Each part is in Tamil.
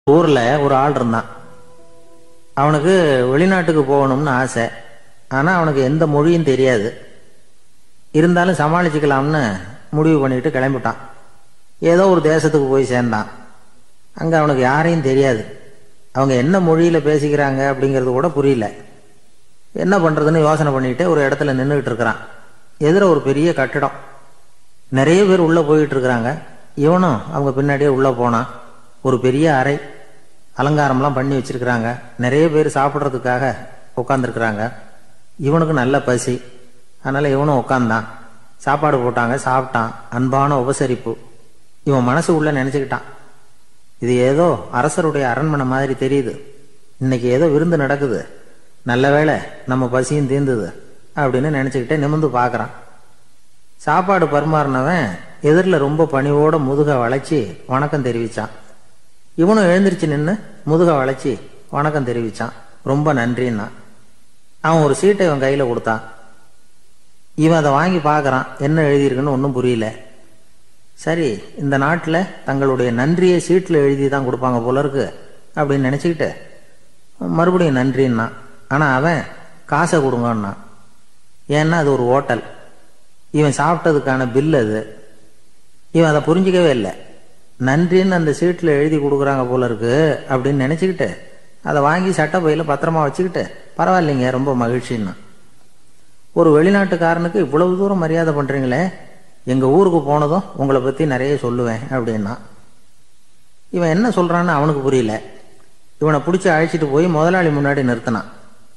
ஊர்ல ஒரு ஆள் இருந்தான். அவனுக்கு வெளிநாட்டுக்கு போகணும்னு ஆசை. ஆனா அவனுக்கு எந்த மொழியும் தெரியாது. இருந்தாலும் சமாளிச்சுக்கலாம்னு முடிவு பண்ணிட்டு கிளம்பிட்டான். ஏதோ ஒரு தேசத்துக்கு போய் சேர்ந்தான். அங்க அவனுக்கு யாரையும் தெரியாது. அவங்க என்ன மொழியில பேசிக்கிறாங்க அப்படிங்கிறது கூட புரியல. என்ன பண்றதுன்னு யோசனை பண்ணிட்டு ஒரு இடத்துல நின்றுகிட்டு இருக்கிறான். எதிர ஒரு பெரிய கட்டிடம், நிறைய பேர் உள்ள போயிட்டு இருக்கிறாங்க. இவனும் அவங்க பின்னாடியே உள்ள போனான். ஒரு பெரிய அறை, அலங்காரம்லாம் பண்ணி வச்சிருக்கிறாங்க. நிறைய பேர் சாப்பிட்றதுக்காக உட்காந்துருக்குறாங்க. இவனுக்கு நல்ல பசி, அதனால இவனும் உட்காந்தான். சாப்பாடு போட்டாங்க, சாப்பிட்டான். அன்பான உபசரிப்பு. இவன் மனசு உள்ள நினைச்சுக்கிட்டான், இது ஏதோ அரசருடைய அரண்மனை மாதிரி தெரியுது. இன்னைக்கு ஏதோ விருந்து நடக்குது, நல்ல வேளை நம்ம பசியும் தீர்ந்தது அப்படின்னு நினைச்சுக்கிட்டே நிமிர்ந்து பார்க்கறான். சாப்பாடு பரிமாறினவன் எதிரில் ரொம்ப பணிவோட முதுக வளைச்சி வணக்கம் தெரிவிச்சான். இவனும் எழுந்திரிச்சு நின்று முதுக வளைச்சி வணக்கம் தெரிவிச்சான். ரொம்ப நன்றின்னா. அவன் ஒரு சீட்டை இவன் கையில கொடுத்தான். இவன் அதை வாங்கி பார்க்கறான். என்ன எழுதியிருக்குன்னு ஒன்றும் புரியல. சரி, இந்த நாட்டில் தங்களுடைய நன்றியை சீட்டில் எழுதி தான் கொடுப்பாங்க போல இருக்கு அப்படின்னு நினச்சிக்கிட்டு மறுபடியும் நன்றின்னா. ஆனால் அவன் காசை கொடுங்கன்னா. ஏன்னா அது ஒரு ஹோட்டல், இவன் சாப்பிட்டதுக்கான பில் அது. இவன் அதை புரிஞ்சிக்கவே இல்லை. நன்றின்னு அந்த சீட்டில் எழுதி கொடுக்குறாங்க போல இருக்கு அப்படின்னு நினச்சிக்கிட்டு அதை வாங்கி சட்டை பையில் பத்திரமா வச்சுக்கிட்டு பரவாயில்லைங்க ரொம்ப மகிழ்ச்சின்னா. ஒரு வெளிநாட்டுக்காரனுக்கு இவ்வளவு தூரம் மரியாதை பண்ணுறீங்களே, எங்கள் ஊருக்கு போனதும் உங்களை பற்றி நிறைய சொல்லுவேன் அப்படின்னா. இவன் என்ன சொல்கிறான்னு அவனுக்கு புரியல. இவனை பிடிச்சி அழைச்சிட்டு போய் முதலாளி முன்னாடி நிறுத்தினான்.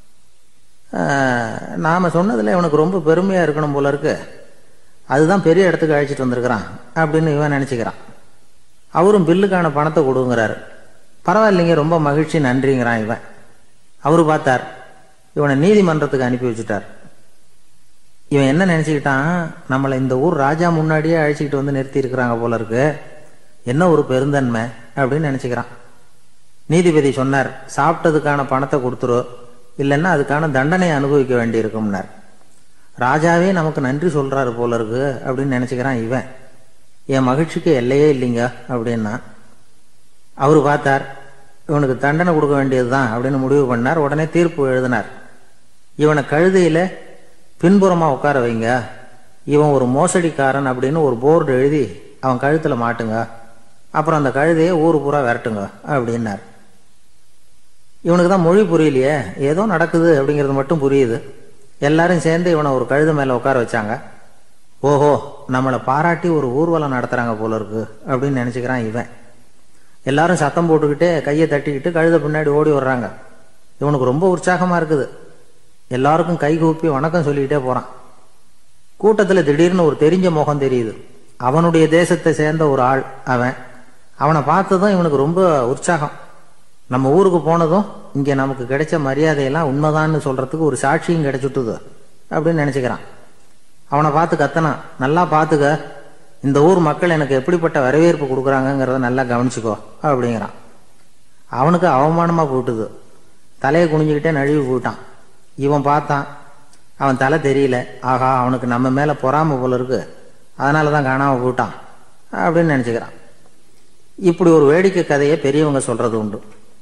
நாம் சொன்னதில் இவனுக்கு ரொம்ப பெருமையாக இருக்கணும் போல இருக்கு, அதுதான் பெரிய இடத்துக்கு அழைச்சிட்டு வந்திருக்கிறான் அப்படின்னு இவன் நினச்சிக்கிறான். அவரும் பில்லுக்கான பணத்தை கொடுங்கிறாரு. பரவாயில்லைங்க ரொம்ப மகிழ்ச்சி நன்றிங்கிறான் இவன். அவரு பார்த்தார், இவனை நீதிமன்றத்துக்கு அனுப்பி வச்சுட்டார். இவன் என்ன நினச்சிக்கிட்டான், நம்மளை இந்த ஊர் ராஜா முன்னாடியே அழைச்சிக்கிட்டு வந்து நிறுத்தி இருக்கிறாங்க போல இருக்கு, என்ன ஒரு பெருந்தன்மை அப்படின்னு நினச்சிக்கிறான். நீதிபதி சொன்னார், சாப்பிட்டதுக்கான பணத்தை கொடுத்துரு, இல்லைன்னா அதுக்கான தண்டனையை அனுபவிக்க வேண்டி இருக்கும்னார். ராஜாவே நமக்கு நன்றி சொல்றாரு போல இருக்கு அப்படின்னு நினச்சிக்கிறான் இவன். என் மகிழ்ச்சிக்கு எல்லையே இல்லைங்க அப்படின்னா. அவரு பார்த்தார், இவனுக்கு தண்டனை கொடுக்க வேண்டியதுதான் அப்படின்னு முடிவு பண்ணார். உடனே தீர்ப்பு எழுதினார். இவனை கழுதையில பின்புறமா உட்கார வைங்க, இவன் ஒரு மோசடிக்காரன் அப்படின்னு ஒரு போர்டு எழுதி அவன் கழுத்துல மாட்டுங்க, அப்புறம் அந்த கழுதையை ஊரு பூரா விரட்டுங்க அப்படின்னார். இவனுக்கு தான் மொழி புரியலையே, ஏதோ நடக்குது அப்படிங்கிறது மட்டும் புரியுது. எல்லாரும் சேர்ந்து இவனை ஒரு கழுதை மேல உட்கார வச்சாங்க. ஓஹோ, நம்மளை பாராட்டி ஒரு ஊர்வலம் நடத்துறாங்க போல இருக்கு அப்படின்னு நினைச்சுக்கிறான் இவன். எல்லாரும் சத்தம் போட்டுக்கிட்டே கையை தட்டிக்கிட்டு கழுதை பின்னாடி ஓடி வர்றாங்க. இவனுக்கு ரொம்ப உற்சாகமா இருக்குது. எல்லாருக்கும் கை கூப்பி வணக்கம் சொல்லிக்கிட்டே போறான். கூட்டத்தில் திடீர்னு ஒரு தெரிஞ்ச முகம் தெரியுது. அவனுடைய தேசத்தை சேர்ந்த ஒரு ஆள் அவன். அவனை பார்த்ததும் இவனுக்கு ரொம்ப உற்சாகம். நம்ம ஊருக்கு போனதும் இங்கே நமக்கு கிடைச்ச மரியாதையெல்லாம் உண்மைதான்னு சொல்றதுக்கு ஒரு சாட்சியும் கிடைச்சுட்டுது அப்படின்னு நினைச்சுக்கிறான். அவனை பார்த்து கத்தனான், நல்லா பார்த்துக்க, இந்த ஊர் மக்கள் எனக்கு எப்படிப்பட்ட வரவேற்பு கொடுக்குறாங்கிறத நல்லா கவனிச்சுக்கோ அப்படிங்கிறான். அவனுக்கு அவமானமா போயிட்டுது. தலையை குனிஞ்சுக்கிட்டே நழுவி போயிட்டான். இவன் பார்த்தான், அவன் தலை தெரியல. ஆகா, அவனுக்கு நம்ம மேல பொறாம போல இருக்கு, அதனாலதான் காணாம போயிட்டான் அப்படின்னு நினைச்சுக்கிறான். இப்படி ஒரு வேடிக்கை கதையை பெரியவங்க சொல்றது உண்டு.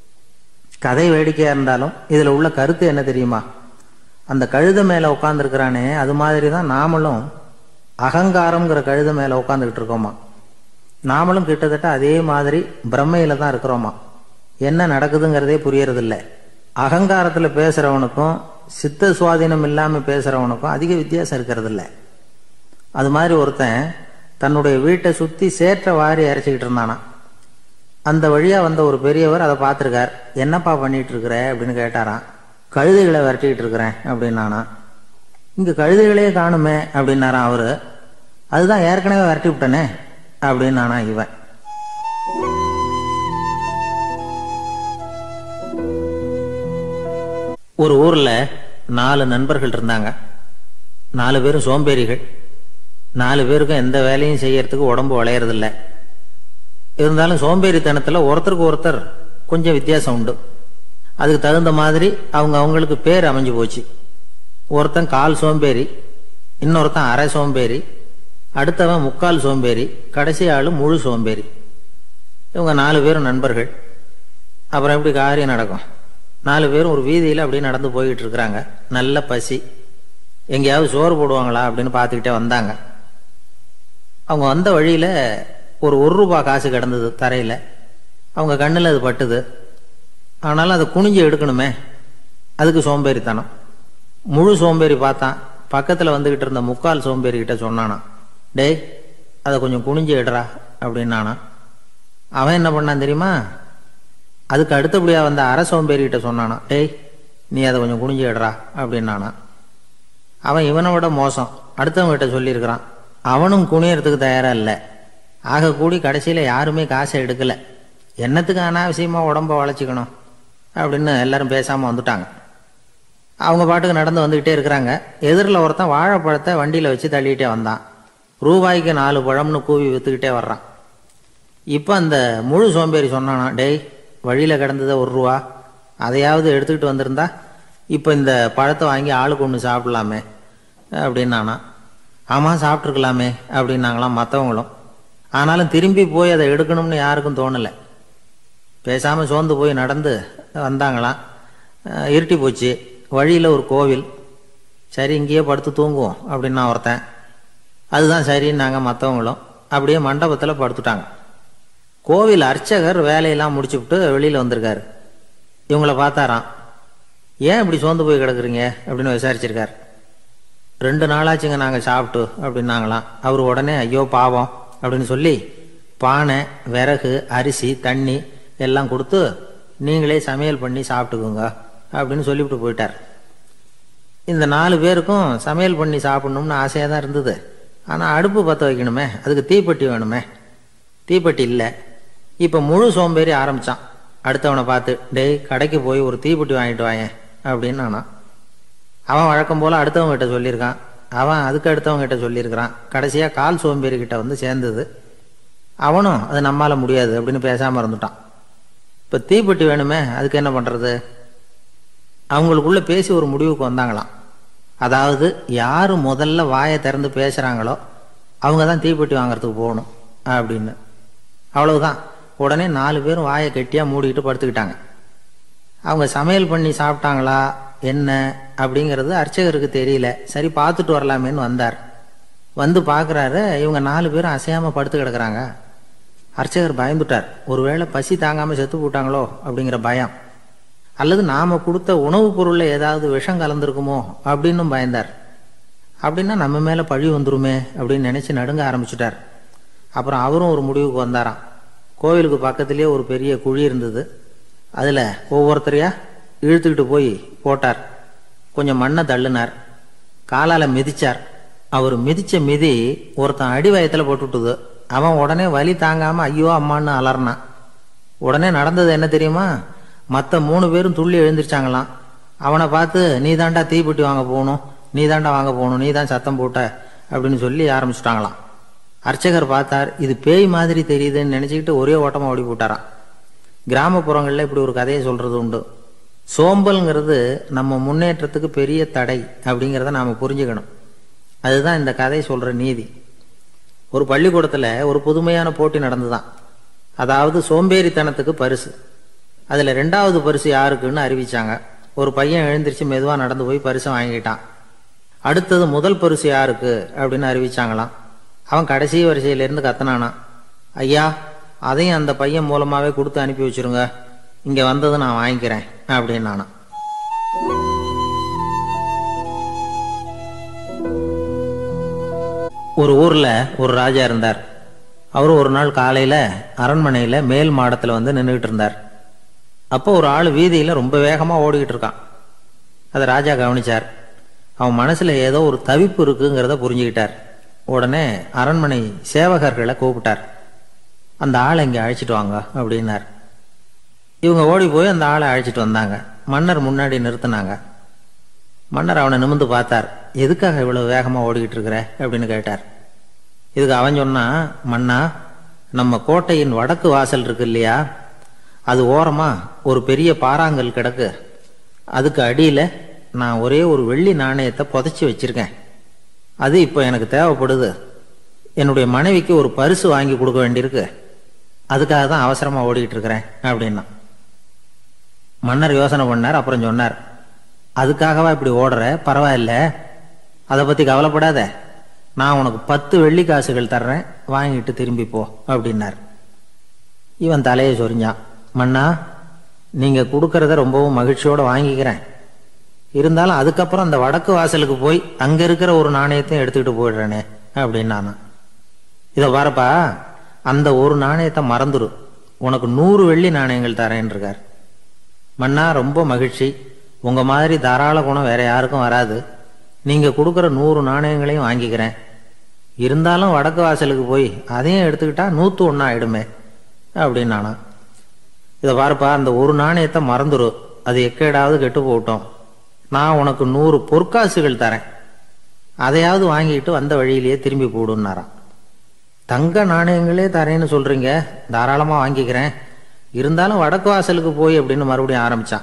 கதை வேடிக்கையா இருந்தாலும் இதுல உள்ள கருத்து என்ன தெரியுமா? அந்த கழுதை மேல உட்கார்ந்துருக்கிறானே, அது மாதிரி தான் நாமளும் அகங்காரம்ங்கிற கழுதை மேல உட்காந்துக்கிட்டு இருக்கோமா. நாமளும் கிட்டத்தட்ட அதே மாதிரி பிரம்மையில தான் இருக்கிறோமா. என்ன நடக்குதுங்கிறதே புரியறதில்ல. அகங்காரத்துல பேசுறவனுக்கும் சித்த சுவாதீனம் இல்லாம பேசுறவனுக்கும் அதிக வித்தியாசம் இருக்கிறது இல்லை. அது மாதிரி ஒருத்தன் தன்னுடைய வீட்டை சுத்தி சேற்ற வாரி அரைச்சிக்கிட்டு இருந்தானா. அந்த வழியா வந்த ஒரு பெரியவர் அதை பார்த்திருக்கார். என்னப்பா பண்ணிட்டு இருக்கிற அப்படின்னு கேட்டாராம். கழுதைகளை விரட்டிக்கிட்டு இருக்கிறேன் அப்படின்னானா. இங்க கழுதைகளையே காணுமே அப்படின்னாராம் அவரு. அதுதான் ஏற்கனவே விரட்டி விட்டனே அப்படின்னானா இவன். ஒரு ஊர்ல 4 நண்பர்கள் இருந்தாங்க. 4 பேரும் சோம்பேறிகள். 4 பேருக்கும் எந்த வேலையும் செய்யறதுக்கு உடம்பு வளையறதில்ல. இருந்தாலும் சோம்பேறித்தனத்துல ஒருத்தருக்கு ஒருத்தர் கொஞ்சம் வித்தியாசம் உண்டு. அதுக்கு தகுந்த மாதிரி அவங்களுக்கு பேர் அமைஞ்சு போச்சு. ஒருத்தன் கால் சோம்பேறி, இன்னொருத்தன் அரை சோம்பேறி, அடுத்தவன் முக்கால் சோம்பேறி, கடைசி ஆளு முழு சோம்பேறி. இவங்க 4 பேரும் நண்பர்கள். அப்புறம் எப்படி காரியம் நடக்கும்? 4 பேரும் ஒரு வீதியில் அப்படியே நடந்து போய்கிட்டு இருக்கிறாங்க. நல்ல பசி. எங்கேயாவது சோறு போடுவாங்களா அப்படின்னு பார்த்துக்கிட்டே வந்தாங்க. அவங்க வந்த வழியில் ஒரு ரூபா காசு கிடந்தது தரையில். அவங்க கண்ணில் அது பட்டுது. ஆனாலும் அதை குனிஞ்சு எடுக்கணுமே, அதுக்கு சோம்பேறித்தனம். முழு சோம்பேறி பார்த்தான். பக்கத்தில் வந்துக்கிட்டு இருந்த முக்கால் சோம்பேறிக்கிட்ட சொன்னானா, டேய் அதை கொஞ்சம் குனிஞ்சு எடுறா அப்படின்னானா. அவன் என்ன பண்ணான் தெரியுமா? அதுக்கு அடுத்தபடியாக வந்த அரை சோம்பேறிக்கிட்ட சொன்னானா, டேய் நீ அதை கொஞ்சம் குனிஞ்சு எடுறா அப்படின்னானா. அவன் இவனை விட மோசம். அடுத்தவங்ககிட்ட சொல்லியிருக்கிறான். அவனும் குனியறதுக்கு தயாராக இல்லை. ஆக கூடி கடைசியில் யாருமே காசை எடுக்கலை. என்னத்துக்கு அனாவசியமாக உடம்ப வளைச்சிக்கணும் அப்படின்னு எல்லாரும் பேசாமல் வந்துட்டாங்க. அவங்க பாட்டுக்கு நடந்து வந்துக்கிட்டே இருக்கிறாங்க. எதிரில் ஒருத்தன் வாழைப்பழத்தை வண்டியில் வச்சு தள்ளிக்கிட்டே வந்தான். ரூபாய்க்கு 4 பழம்னு கூவி விற்றுக்கிட்டே வர்றான். இப்போ அந்த முழு சோம்பேறி சொன்னானா, டேய் வழியில் கிடந்ததை ரூபா, அதையாவது எடுத்துக்கிட்டு வந்திருந்தா இப்போ இந்த பழத்தை வாங்கி ஆளுக்கு ஒன்று சாப்பிடலாமே அப்படின்னானா. ஆமாம் சாப்பிட்ருக்கலாமே அப்படின்னாங்களாம் மற்றவங்களும். ஆனாலும் திரும்பி போய் அதை எடுக்கணும்னு யாருக்கும் தோணலை. பேசாமல் சோர்ந்து போய் நடந்து வந்தாங்களாம். இருட்டி போச்சு. வழியில் ஒரு கோவில். சரி இங்கேயே படுத்து தூங்குவோம் அப்படின்னா ஒருத்தன். அதுதான் சரின்னாங்க மற்றவங்களும். அப்படியே மண்டபத்தில் படுத்துட்டாங்க. கோவில் அர்ச்சகர் வேலையெல்லாம் முடிச்சுவிட்டு வெளியில் வந்திருக்காரு. இவங்கள பார்த்தாராம். ஏன் இப்படி சோர்ந்து போய் கிடக்குறீங்க அப்படின்னு விசாரிச்சிருக்கார். 2 நாளாச்சுங்க நாங்கள் சாப்பிட்டு அப்படின்னாங்களாம். அவர் உடனே ஐயோ பாவம் அப்படின்னு சொல்லி பானை, விறகு, அரிசி, தண்ணி எல்லாம் கொடுத்து நீங்களே சமையல் பண்ணி சாப்பிட்டுக்குங்க அப்படின்னு சொல்லிவிட்டு போயிட்டார். இந்த 4 பேருக்கும் சமையல் பண்ணி சாப்பிடணும்னு ஆசையாக தான் இருந்தது. ஆனால் அடுப்பு பற்ற வைக்கணுமே, அதுக்கு தீப்பெட்டி வேணுமே. தீப்பெட்டி இல்லை. இப்போ முழு சோம்பேறி ஆரம்பித்தான். அடுத்தவனை பார்த்து, டேய் கடைக்கு போய் ஒரு தீப்பெட்டி வாங்கிட்டு வாயேன் அப்படின்னு நானா. அவன் வழக்கம் போல் அடுத்தவங்ககிட்ட சொல்லியிருக்கான். அவன் அதுக்கு அடுத்தவங்ககிட்ட சொல்லியிருக்கிறான். கடைசியாக கால் சோம்பேறிக்கிட்ட வந்து சேர்ந்தது. அவனும் அது நம்மால் முடியாது அப்படின்னு பேசாமல் இருந்துட்டான். இப்போ தீப்பெட்டி வேணுமே, அதுக்கு என்ன பண்ணுறது? அவங்களுக்குள்ள பேசி ஒரு முடிவுக்கு வந்தாங்களாம். அதாவது யார் முதல்ல வாயை திறந்து பேசுகிறாங்களோ அவங்க தான் தீப்பெட்டி வாங்கிறதுக்கு போகணும் அப்படின்னு. அவ்வளவுதான். உடனே 4 பேரும் வாயை கெட்டியாக மூடிக்கிட்டு படுத்துக்கிட்டாங்க. அவங்க சமையல் பண்ணி சாப்பிட்டாங்களா என்ன அப்படிங்கிறது அர்ச்சகருக்கு தெரியல. சரி பார்த்துட்டு வரலாமேன்னு வந்தார். வந்து பார்க்குறாரு, இவங்க 4 பேரும் அசையாமல் படுத்து கிடக்குறாங்க. அர்ச்சகர் பயந்துட்டார். ஒருவேளை பசி தாங்காமல் செத்து போட்டாங்களோ அப்படிங்கிற பயம், அல்லது நாம் கொடுத்த உணவுப் பொருளில் ஏதாவது விஷம் கலந்துருக்குமோ அப்படின்னும் பயந்தார். அப்படின்னா நம்ம மேலே பழி வந்துருமே அப்படின்னு நினச்சி நடுங்க ஆரம்பிச்சுட்டார். அப்புறம் அவரும் ஒரு முடிவுக்கு வந்தாராம். கோவிலுக்கு பக்கத்துலேயே ஒரு பெரிய குழி இருந்தது. அதில் ஒவ்வொருத்தரையாக இழுத்துக்கிட்டு போய் போட்டார். கொஞ்சம் மண்ணை தள்ளினார். காலால் மிதிச்சார். அவர் மிதித்த மிதி ஒருத்தன் அடி வயத்தில் போட்டுவிட்டுது. அவன் உடனே வலி தாங்காமல் ஐயோ அம்மான்னு அலறினான். உடனே நடந்தது என்ன தெரியுமா? மற்ற 3 பேரும் துள்ளி எழுந்திரிச்சாங்களாம். அவனை பார்த்து நீ தாண்டா தீப்பெட்டி வாங்க போகணும், நீ தாண்டா வாங்க போகணும், நீ தான் சத்தம் போட்ட அப்படின்னு சொல்லி ஆரம்பிச்சுட்டாங்களாம். அர்ச்சகர் பார்த்தார். இது பேய் மாதிரி தெரியுதுன்னு நினச்சிக்கிட்டு ஒரே ஓட்டமாக ஓடி போட்டாராம். கிராமப்புறங்களில் இப்படி ஒரு கதையை சொல்கிறது உண்டு. சோம்பல்ங்கிறது நம்ம முன்னேற்றத்துக்கு பெரிய தடை அப்படிங்கிறத நாம் புரிஞ்சுக்கணும். அதுதான் இந்த கதை சொல்கிற நீதி. ஒரு பள்ளிக்கூடத்தில் ஒரு புதுமையான போட்டி நடந்துதான். அதாவது சோம்பேறித்தனத்துக்கு பரிசு. அதில் 2வது பரிசு யாருக்குன்னு அறிவிச்சாங்க. ஒரு பையன் எழுந்திரிச்சு மெதுவாக நடந்து போய் பரிசை வாங்கிட்டான். அடுத்தது முதல் பரிசு யாருக்கு அப்படின்னு அறிவிச்சாங்களாம். அவன் கடைசி வரிசையிலேருந்து கத்தனானான், ஐயா அதையும் அந்த பையன் மூலமாகவே கொடுத்து அனுப்பி வச்சுருங்க, இங்கே வந்தது நான் வாங்கிக்கிறேன் அப்படின்னு நானான். ஒரு ஊரில் ஒரு ராஜா இருந்தார். அவர் ஒரு நாள் காலையில் அரண்மனையில் மேல் மாடத்தில் வந்து நின்றுக்கிட்டு இருந்தார். அப்போ ஒரு ஆள் வீதியில் ரொம்ப வேகமாக ஓடிக்கிட்டு இருக்கான். அதை ராஜா கவனிச்சார். அவன் மனசில் ஏதோ ஒரு தவிப்பு இருக்குங்கிறத புரிஞ்சுக்கிட்டார். உடனே அரண்மனை சேவகர்களை கூப்பிட்டார். அந்த ஆளை இங்கே அழைச்சிட்டு வாங்க அப்படின்னார். இவங்க ஓடி போய் அந்த ஆளை அழைச்சிட்டு வந்தாங்க. மன்னர் முன்னாடி நிறுத்தினாங்க. மன்னர் அவனை நிமிர்ந்து பார்த்தார். எதுக்காக இவ்வளவு வேகமாக ஓடிக்கிட்டு இருக்கிற அப்படின்னு கேட்டார். இதுக்கு அவன் சொன்னான், மன்னா நம்ம கோட்டையின் வடக்கு வாசல் இருக்கு இல்லையா, அது ஓரமாக ஒரு பெரிய பாறாங்கல் கிடக்கு. அதுக்கு அடியில் நான் ஒரே ஒரு வெள்ளி நாணயத்தை புதைச்சி வச்சிருக்கேன். அது இப்போ எனக்கு தேவைப்படுது. என்னுடைய மனைவிக்கு ஒரு பரிசு வாங்கி கொடுக்க வேண்டியிருக்கு. அதுக்காக தான் அவசரமாக ஓடிக்கிட்டு இருக்கிறேன் அப்படின்னா. மன்னர் யோசனை பண்ணார். அப்புறம் சொன்னார், அதுக்காகவா இப்படி ஓடுற? பரவாயில்ல, அதை பற்றி கவலைப்படாத. நான் உனக்கு 10 வெள்ளி காசுகள் தர்றேன், வாங்கிட்டு திரும்பி போ அப்படின்னார். இவன் தலையை சொரிஞ்சான். மன்னா, நீங்கள் கொடுக்கறத ரொம்பவும் மகிழ்ச்சியோடு வாங்கிக்கிறேன். இருந்தாலும் அதுக்கப்புறம் அந்த வடக்கு வாசலுக்கு போய் அங்கே இருக்கிற ஒரு நாணயத்தையும் எடுத்துக்கிட்டு போயிடுறேனே அப்படின்னு நான். இதை பாருப்பா, அந்த ஒரு நாணயத்தை மறந்துடு, உனக்கு 100 வெள்ளி நாணயங்கள் தரேன் இருக்கார். மன்னா, ரொம்ப மகிழ்ச்சி. உங்கள் மாதிரி தாராள குணம் வேற யாருக்கும் வராது. நீங்கள் கொடுக்குற 100 நாணயங்களையும் வாங்கிக்கிறேன். இருந்தாலும் வடக்கு வாசலுக்கு போய் அதையும் எடுத்துக்கிட்டா 101 ஆயிடுமே அப்படின்னு நானா. இதை பாருப்பா, அந்த ஒரு நாணயத்தை மறந்துடு, அது எக்கேடாவது கெட்டு போகட்டும். நான் உனக்கு 100 பொற்காசுகள் தரேன், அதையாவது வாங்கிட்டு வந்த வழியிலேயே திரும்பி போடுன்னாராம். தங்க நாணயங்களே தரேன்னு சொல்றீங்க, தாராளமாக வாங்கிக்கிறேன். இருந்தாலும் வடக்கு வாசலுக்கு போய் அப்படின்னு மறுபடியும் ஆரம்பிச்சான்.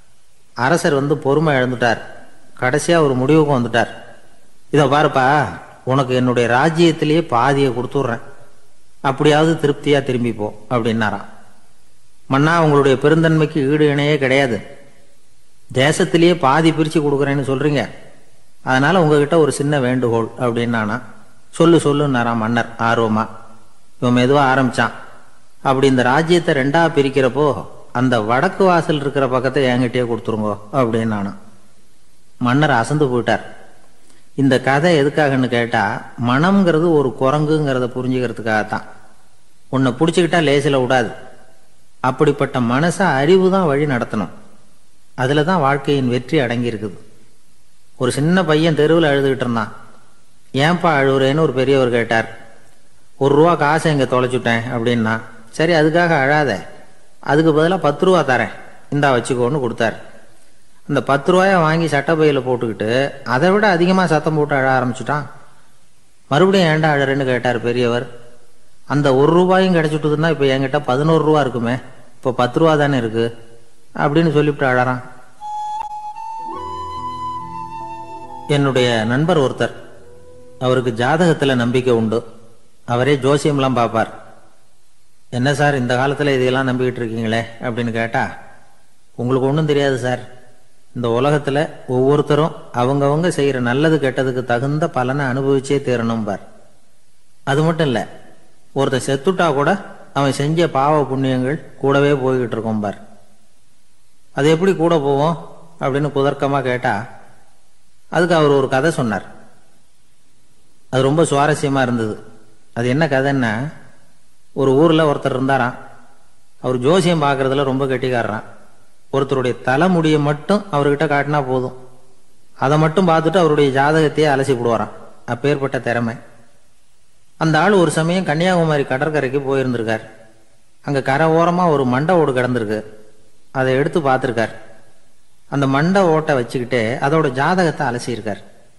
அரசர் பொறுமை இழந்துட்டார். கடைசியாக ஒரு முடிவுக்கு வந்துட்டார். இதை பாருப்பா, உனக்கு என்னுடைய ராஜ்யத்திலேயே பாதியை கொடுத்துட்றேன், அப்படியாவது திருப்தியா திரும்பிப்போ அப்படின்னாராம். மன்னா, உங்களுடைய பெருந்தன்மைக்கு ஈடு இணையே கிடையாது. தேசத்திலேயே பாதி பிரித்து கொடுக்குறேன்னு சொல்றீங்க, அதனால உங்ககிட்ட ஒரு சின்ன வேண்டுகோள் அப்படின்னானா. சொல்லுன்னாராம் மன்னர் ஆர்வமா. இவன் மெதுவாக ஆரம்பிச்சான். அப்படி இந்த ராஜ்யத்தை 2ஆ பிரிக்கிறப்போ அந்த வடக்கு வாசல் இருக்கிற பக்கத்தை என்கிட்டயே கொடுத்துருங்கோ அப்படின்னு நானா. மன்னர் அசந்து போயிட்டார். இந்த கதை எதுக்காகன்னு கேட்டா, மனம்ங்கிறது ஒரு குரங்குங்கிறத புரிஞ்சுக்கிறதுக்காகத்தான். உன்னை பிடிச்சிக்கிட்டா லேசில் விடாது. அப்படிப்பட்ட மனசை அறிவு தான் வழி நடத்தணும். அதில் தான் வாழ்க்கையின் வெற்றி அடங்கி இருக்குது. ஒரு சின்ன பையன் தெருவில் அழுதுகிட்டு இருந்தான். ஏன்பா அழுவுறேன்னு ஒரு பெரியவர் கேட்டார். 1 ரூபா காசை இங்கே தொலைச்சுட்டேன் அப்படின்னா. சரி, அதுக்காக அழாத, அதுக்கு பதிலாக 10 ரூபா தரேன், இந்தா வச்சுக்கோன்னு கொடுத்தார். அந்த 10 ரூபாயை வாங்கி சட்டப்பையில் போட்டுக்கிட்டு அதை விட அதிகமாக சத்தம் போட்டு அழ ஆரம்பிச்சுட்டான். மறுபடியும் ஏன்டா அழறேன்னு கேட்டார் பெரியவர். அந்த 1 ரூபாயும் கிடைச்சிட்டுதுன்னா இப்போ என்கிட்ட 11 ரூபா இருக்குமே, இப்போ 10 ரூபா தானே இருக்கு அப்படின்னு சொல்லிவிட்டு அழறான். என்னுடைய நண்பர் ஒருத்தர், அவருக்கு ஜாதகத்தில் நம்பிக்கை உண்டு. அவரே ஜோசியம்லாம் பார்ப்பார். என்ன சார், இந்த காலத்தில் இதையெல்லாம் நம்பிக்கிட்டு இருக்கீங்களே அப்படின்னு கேட்டா, உங்களுக்கு ஒன்றும் தெரியாது சார். இந்த உலகத்தில் ஒவ்வொருத்தரும் அவங்கவங்க செய்கிற நல்லது கெட்டதுக்கு தகுந்த பலனை அனுபவிச்சே தீரணும் பார். அது மட்டும் இல்லை, ஒருத்தர் செத்துட்டா கூட அவன் செஞ்ச பாவ புண்ணியங்கள் கூடவே போய்கிட்டு இருக்கோம் பார். அது எப்படி கூட போவோம் அப்படின்னு குதர்க்கமாக கேட்டா, அதுக்கு அவர் ஒரு கதை சொன்னார். அது ரொம்ப சுவாரஸ்யமாக இருந்தது. அது என்ன கதைன்னா, ஒரு ஊரில் ஒருத்தர் இருந்தாராம். அவர் ஜோசியம் பார்க்குறதுல ரொம்ப கெட்டிக்காரரான். ஒருத்தருடைய தலைமுடியை மட்டும் அவர்கிட்ட காட்டினா போதும், அதை மட்டும் பார்த்துட்டு அவருடைய ஜாதகத்தையே அலசி விடுவாராம். அப்பேற்பட்ட திறமை. அந்த ஆள் ஒரு சமயம் கன்னியாகுமரி கடற்கரைக்கு போயிருந்திருக்கார். அங்கே கரை ஓரமாக ஒரு மண்டை ஓடு கிடந்திருக்கு. அதை எடுத்து பார்த்துருக்கார். அந்த மண்டை ஓட்டை வச்சுக்கிட்டே அதோட ஜாதகத்தை அலசியிருக்கார்.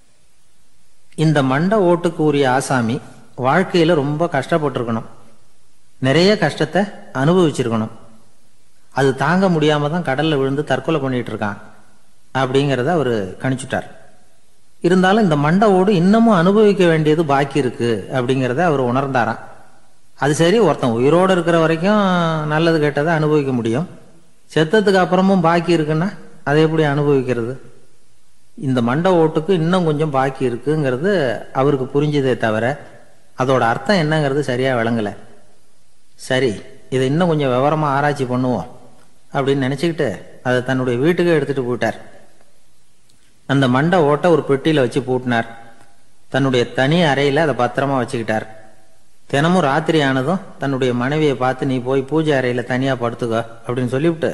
இந்த மண்டை ஓட்டுக்கு உரிய ஆசாமி வாழ்க்கையில் ரொம்ப கஷ்டப்பட்டிருக்கணும், நிறைய கஷ்டத்தை அனுபவிச்சிருக்கணும். அது தாங்க முடியாம தான் கடல்ல விழுந்து தற்கொலை பண்ணிட்டு இருக்கான் அப்படிங்கிறத அவர் கணிச்சுட்டார். இருந்தாலும் இந்த மண்டை ஓடு இன்னமும் அனுபவிக்க வேண்டியது பாக்கி இருக்கு அப்படிங்கிறத அவர் உணர்ந்தாராம். அது சரி, ஒருத்தன் உயிரோடு இருக்கிற வரைக்கும் நல்லது கெட்டதை அனுபவிக்க முடியும், செத்ததுக்கு அப்புறமும் பாக்கி இருக்குன்னா அதை எப்படி அனுபவிக்கிறது? இந்த மண்டை ஓட்டுக்கு இன்னும் கொஞ்சம் பாக்கி இருக்குங்கிறது அவருக்கு புரிஞ்சதே தவிர அதோட அர்த்தம் என்னங்கிறது சரியா விளங்கலை. சரி, இதை இன்னும் கொஞ்சம் விவரமா ஆராய்ச்சி பண்ணுவோம் அப்படின்னு நினைச்சுக்கிட்டு அதை தன்னுடைய வீட்டுக்கு எடுத்துட்டு போயிட்டார். அந்த மண்டை ஓட்டை ஒரு பெட்டியில வச்சு பூட்டினார். தன்னுடைய தனி அறையில அதை பத்திரமா வச்சுக்கிட்டார். தினமும் ராத்திரி ஆனதும் தன்னுடைய மனைவியை பார்த்து, நீ போய் பூஜை அறையில தனியா படுத்துக்க அப்படின்னு சொல்லிவிட்டு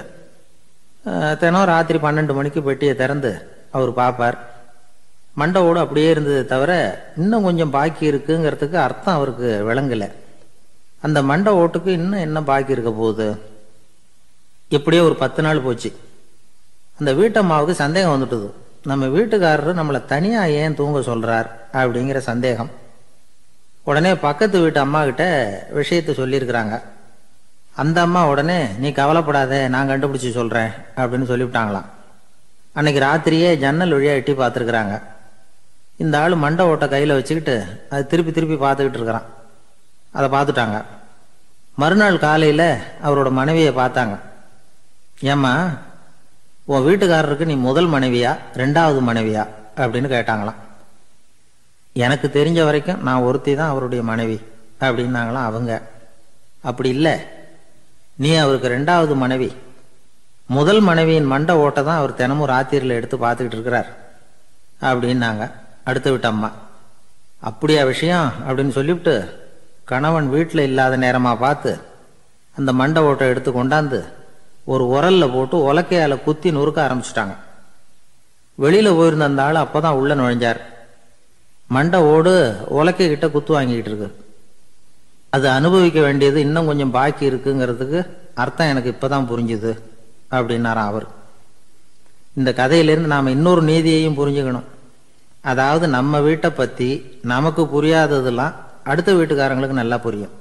தினம் ராத்திரி 12 மணிக்கு பெட்டியை திறந்து அவர் பார்ப்பார். மண்டை ஓடு அப்படியே இருந்தது தவிர இன்னும் கொஞ்சம் பாக்கி இருக்குங்கிறதுக்கு அர்த்தம் அவருக்கு விளங்கலை. அந்த மண்டை ஓட்டுக்கு இன்னும் என்ன பாக்கி இருக்க போகுது? எப்படியோ ஒரு 10 நாள் போச்சு. அந்த வீட்டம்மாவுக்கு சந்தேகம் வந்துட்டுது. நம்ம வீட்டுக்காரரு நம்மளை தனியா ஏன் தூங்க சொல்றார் அப்படிங்கிற சந்தேகம். உடனே பக்கத்து வீட்டு அம்மா கிட்ட விஷயத்த சொல்லியிருக்கிறாங்க. அந்த அம்மா உடனே, நீ கவலைப்படாத, நான் கண்டுபிடிச்சி சொல்றேன் அப்படின்னு சொல்லிவிட்டாங்களாம். அன்னைக்கு ராத்திரியே ஜன்னல் வழியா எட்டி பார்த்துருக்குறாங்க. இந்த ஆள் மண்டை ஓட்டை கையில வச்சுக்கிட்டு அது திருப்பி திருப்பி பார்த்துக்கிட்டு இருக்கிறான். அதை பார்த்துட்டாங்க. மறுநாள் காலையில் அவரோட மனைவியை பார்த்தாங்க. ஏம்மா, உன் வீட்டுக்காரருக்கு நீ முதல் மனைவியா ரெண்டாவது மனைவியா அப்படின்னு கேட்டாங்களாம். எனக்கு தெரிஞ்ச வரைக்கும் நான் ஒருத்தி தான் அவருடைய மனைவி அப்படின்னாங்களாம் அவங்க. அப்படி இல்லை, நீ அவருக்கு ரெண்டாவது மனைவி. முதல் மனைவியின் மண்டை ஓட்டை தான் அவர் தினமும் ராத்திரியில் எடுத்து பார்த்துக்கிட்டு இருக்கிறார் அப்படின்னாங்க அடுத்த வீட்டு அம்மா. அப்படியா விஷயம் அப்படின்னு சொல்லிவிட்டு கணவன் வீட்டில் இல்லாத நேரமாக பார்த்து அந்த மண்டை ஓட்டை எடுத்து கொண்டாந்து ஒரு உரல்ல போட்டு உலக்கையால குத்தி நொறுக்க ஆரம்பிச்சுட்டாங்க. வெளியில போயிருந்த அந்த ஆள் அப்பதான் உள்ள நுழைஞ்சார். மண்டை ஓடு உலக்கை கிட்ட குத்து வாங்கிக்கிட்டு இருக்கு. அது அனுபவிக்க வேண்டியது இன்னும் கொஞ்சம் பாக்கி இருக்குங்கிறதுக்கு அர்த்தம் எனக்கு இப்பதான் புரிஞ்சுது அப்படின்னாராம் அவர். இந்த கதையிலிருந்து நாம இன்னொரு நீதியையும் புரிஞ்சுக்கணும். அதாவது நம்ம வீட்டை பத்தி நமக்கு புரியாததெல்லாம் அடுத்த வீட்டுக்காரங்களுக்கு நல்லா புரியும்.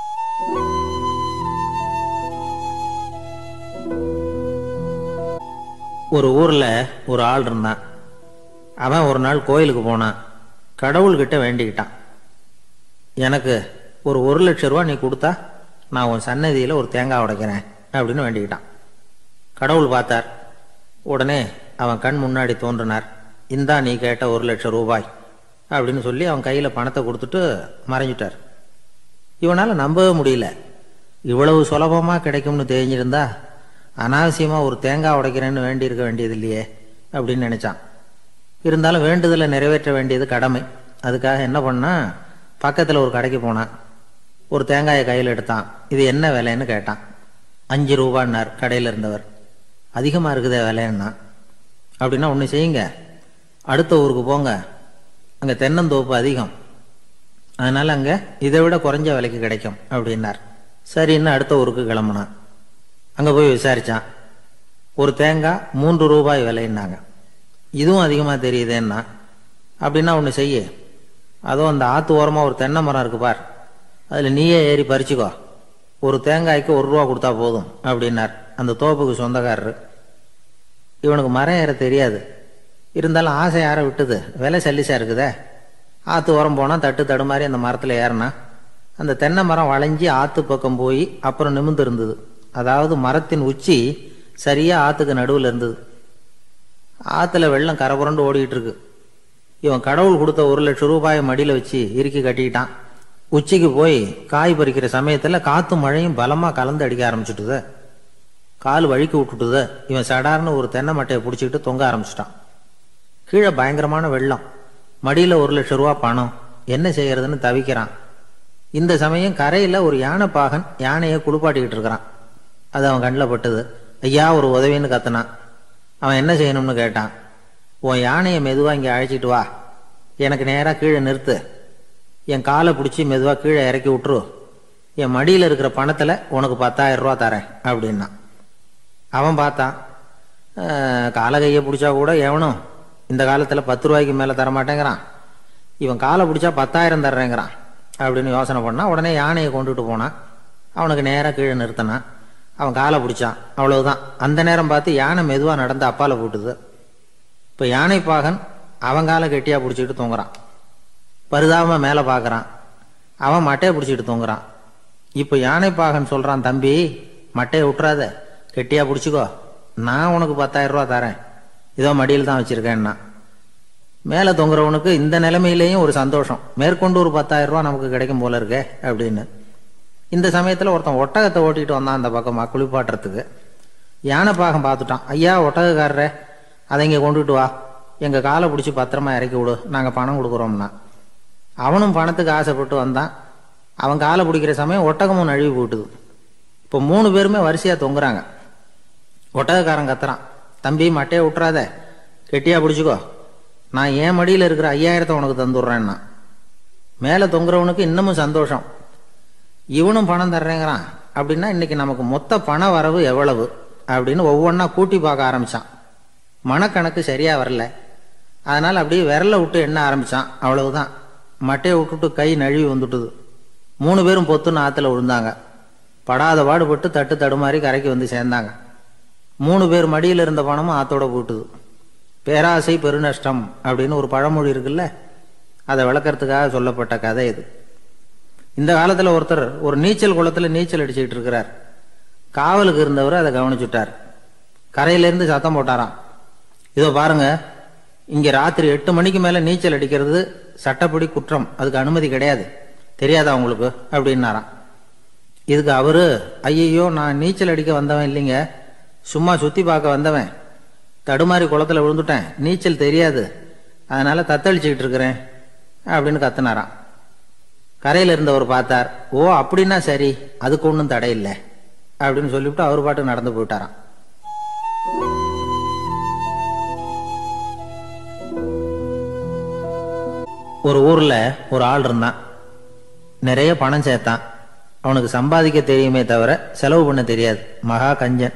ஒரு ஊர்ல ஒரு ஆள் இருந்தான். அவன் ஒரு நாள் கோயிலுக்கு போனான். கடவுள்கிட்ட வேண்டிக்கிட்டான், எனக்கு ஒரு 1,00,000 ரூபா நீ கொடுத்தா நான் உன் சன்னதியில ஒரு தேங்காய் உடைக்கிறேன் அப்படின்னு வேண்டிக்கிட்டான். கடவுள் பார்த்தார். உடனே அவன் கண் முன்னாடி தோன்றினார். இந்தா நீ கேட்ட 1,00,000 ரூபாய் அப்படின்னு சொல்லி அவன் கையில பணத்தை கொடுத்துட்டு மறைஞ்சிட்டார். இவனால நம்பவே முடியல. இவ்வளவு சுலபமா கிடைக்கும்னு தெரிஞ்சிருந்தா அனாவசியமா ஒரு தேங்காய் உடைக்கிறேன்னு வேண்டியிருக்க வேண்டியது இல்லையே அப்படின்னு நினைச்சான். இருந்தாலும் வேண்டுதலை நிறைவேற்ற வேண்டியது கடமை. அதுக்காக என்ன பண்ணா, பக்கத்துல ஒரு கடைக்கு போனான். ஒரு தேங்காயை கையில் எடுத்தான். இது என்ன விலைன்னு கேட்டான். 5 ரூபான்னார் கடையில் இருந்தவர். அதிகமா இருக்குதே விலைன்னா. அப்படின்னா ஒன்று செய்யுங்க, அடுத்த ஊருக்கு போங்க, அங்க தென்னந்தோப்பு அதிகம், அதனால அங்க இதை விட குறைஞ்ச விலைக்கு கிடைக்கும் அப்படின்னார். சரின்னு அடுத்த ஊருக்கு கிளம்புனான். அங்க போய் விசாரிச்சான். ஒரு தேங்காய் 3 ரூபாய் விலைன்னாங்க. இதுவும் அதிகமா தெரியுதேன்னா. அப்படின்னா ஒன்று செய்ய, அதோ அந்த ஆத்து ஓரமா ஒரு தென்னை மரம் இருக்கு பார், அதுல நீயே ஏறி பறிச்சுக்கோ, ஒரு தேங்காய்க்கு 1 ரூபா கொடுத்தா போதும் அப்படின்னார் அந்த தோப்புக்கு சொந்தக்காரரு. இவனுக்கு மரம் ஏற தெரியாது, இருந்தாலும் ஆசை யாரை விட்டுது, விலை சல்லிசா இருக்குதே. ஆத்து ஓரம் போனா தட்டு தடுமாறி அந்த மரத்துல ஏறினா அந்த தென்னை மரம் வளைஞ்சி ஆத்து பக்கம் போய் அப்புறம் நிமிர்ந்து இருந்தது. அதாவது மரத்தின் உச்சி சரியா ஆத்துக்கு நடுவில் இருந்தது. ஆத்துல வெள்ளம் கரபுரண்டு ஓடிட்டு இருக்கு. இவன் கடவுள் கொடுத்த 1,00,000 ரூபாயை மடியில வச்சு இறுக்கி கட்டிக்கிட்டான். உச்சிக்கு போய் காய் பறிக்கிற சமயத்துல காத்து மழையும் பலமா கலந்து அடிக்க ஆரம்பிச்சுட்டுது. கால் வழுக்கி விட்டுட்டுது. இவன் சடார்னு ஒரு தென்னை மட்டையை பிடிச்சிக்கிட்டு தொங்க ஆரம்பிச்சிட்டான். கீழே பயங்கரமான வெள்ளம், மடியில 1,00,000 ரூபா பணம், என்ன செய்யறதுன்னு தவிக்கிறான். இந்த சமயம் கரையில ஒரு யானை பாகன் யானையை குளிப்பாட்டிக்கிட்டு இருக்கிறான். அது அவன் கண்ணில் பட்டது. ஐயா ஒரு உதவின்னு கத்துனான். அவன் என்ன செய்யணும்னு கேட்டான். உன் யானையை மெதுவா இங்கே அழைச்சிட்டு வா, எனக்கு நேராக கீழே நிறுத்து, என் காலை பிடிச்சி மெதுவா கீழே இறக்கி விட்டுரு, என் மடியில் இருக்கிற பணத்துல உனக்கு 10,000 ரூபா தரேன் அப்படின்னா. அவன் பார்த்தான். காலை கையை பிடிச்சா கூட எவனும் இந்த காலத்துல 10 ரூபாய்க்கு மேல தரமாட்டேங்கிறான், இவன் காலை பிடிச்சா 10,000 தர்றேங்கிறான் அப்படின்னு யோசனை பண்ணா. உடனே யானையை கொண்டுட்டு போனான். அவனுக்கு நேராக கீழே நிறுத்தினான். அவன் காலை பிடிச்சான். அவ்வளவுதான். அந்த நேரம் பார்த்து யானை மெதுவா நடந்து அப்பால போட்டுது. இப்ப யானை பாகன் அவன் காலை கெட்டியா பிடிச்சிட்டு தூங்குறான். பரிதாபமா மேல பாக்குறான். அவன் மட்டையை பிடிச்சிட்டு தூங்குறான். இப்ப யானை பாகன் சொல்றான், தம்பி மட்டையை விட்டுறாத, கெட்டியா பிடிச்சிக்கோ, நான் உனக்கு 10,000 ரூபா தரேன், இதோ மடியில் தான் வச்சிருக்கேன்னா. மேல தொங்குறவனுக்கு இந்த நிலைமையிலேயும் ஒரு சந்தோஷம், மேற்கொண்டு ஒரு 10,000 ரூபா நமக்கு கிடைக்கும் போல இருக்கே அப்படின்னு. இந்த சமயத்துல ஒருத்தன் ஒட்டகத்தை ஓட்டிட்டு வந்தான் அந்த பக்கமா குளிப்பாட்டுறதுக்கு. யானை பாகம் பார்த்துட்டான். ஐயா ஒட்டகக்காரரே, அதை இங்க கொண்டுட்டு வா, எங்க காலை பிடிச்சி பத்திரமா இறக்கி விடு, நாங்க பணம் கொடுக்குறோம்னா. அவனும் பணத்துக்கு ஆசைப்பட்டு வந்தான். அவன் காலை பிடிக்கிற சமயம் ஒட்டகமும் நழுவி போட்டுது. இப்போ 3 பேருமே வரிசையா தொங்குறாங்க. ஒட்டகக்காரன் கத்துறான், தம்பி மட்டையை விட்டுறாத, கெட்டியா பிடிச்சிக்கோ, நான் என் மடியில் இருக்கிற 5,000 உனக்கு தந்துடுறேன்னா. மேல தொங்குறவனுக்கு இன்னமும் சந்தோஷம், இவனும் பணம் தர்றேங்கிறான். அப்படின்னா இன்னைக்கு நமக்கு மொத்த பண வரவு எவ்வளவு அப்படின்னு ஒவ்வொன்னா கூட்டி பார்க்க ஆரம்பிச்சான். மனக்கணக்கு சரியா வரல. அதனால அப்படியே விரல விட்டு எண்ண ஆரம்பிச்சான். அவ்வளவுதான், மட்டையை விட்டுட்டு கை நழுவி வந்துட்டுது. 3 பேரும் பொத்துன்னு ஆத்துல விழுந்தாங்க. படாத பாடுபட்டு தட்டு தடுமாறி கரைக்கு வந்து சேர்ந்தாங்க. 3 பேர் மடியில் இருந்த பணமும் ஆத்தோட போட்டுது. பேராசை பெருநஷ்டம் அப்படின்னு ஒரு பழமொழி இருக்குல்ல, அதை விளக்கறதுக்காக சொல்லப்பட்ட கதை இது. இந்த காலத்துல ஒருத்தர் ஒரு நீச்சல் குளத்துல நீச்சல் அடிச்சுக்கிட்டு இருக்கிறார். காவலுக்கு இருந்தவர் அதை கவனிச்சுட்டார். கரையிலேருந்து சத்தம் போட்டாராம், இதோ பாருங்க, இங்கே ராத்திரி 8 மணிக்கு மேலே நீச்சல் அடிக்கிறது சட்டப்படி குற்றம், அதுக்கு அனுமதி கிடையாது, தெரியாதா உங்களுக்கு அப்படின்னாராம். இதுக்கு அவரு, ஐயையோ நான் நீச்சல் அடிக்க வந்தவன் இல்லைங்க, சும்மா சுற்றி பார்க்க வந்தவன், தடுமாறி குளத்துல விழுந்துட்டேன், நீச்சல் தெரியாது, அதனால தத்தளிச்சுக்கிட்டு இருக்கிறேன் அப்படின்னு கத்துனாராம். கரையில் இருந்தவர் பார்த்தார், ஓ அப்படின்னா சரி, அதுக்கு ஒன்றும் தடை இல்லை அப்படின்னு சொல்லிவிட்டு அவர் பாட்டு நடந்து போயிட்டாராம். ஒரு ஊர்ல ஒரு ஆள் இருந்தான். நிறைய பணம் சேர்த்தான். அவனுக்கு சம்பாதிக்க தெரியுமே தவிர செலவு பண்ண தெரியாது. மகா கஞ்சன்.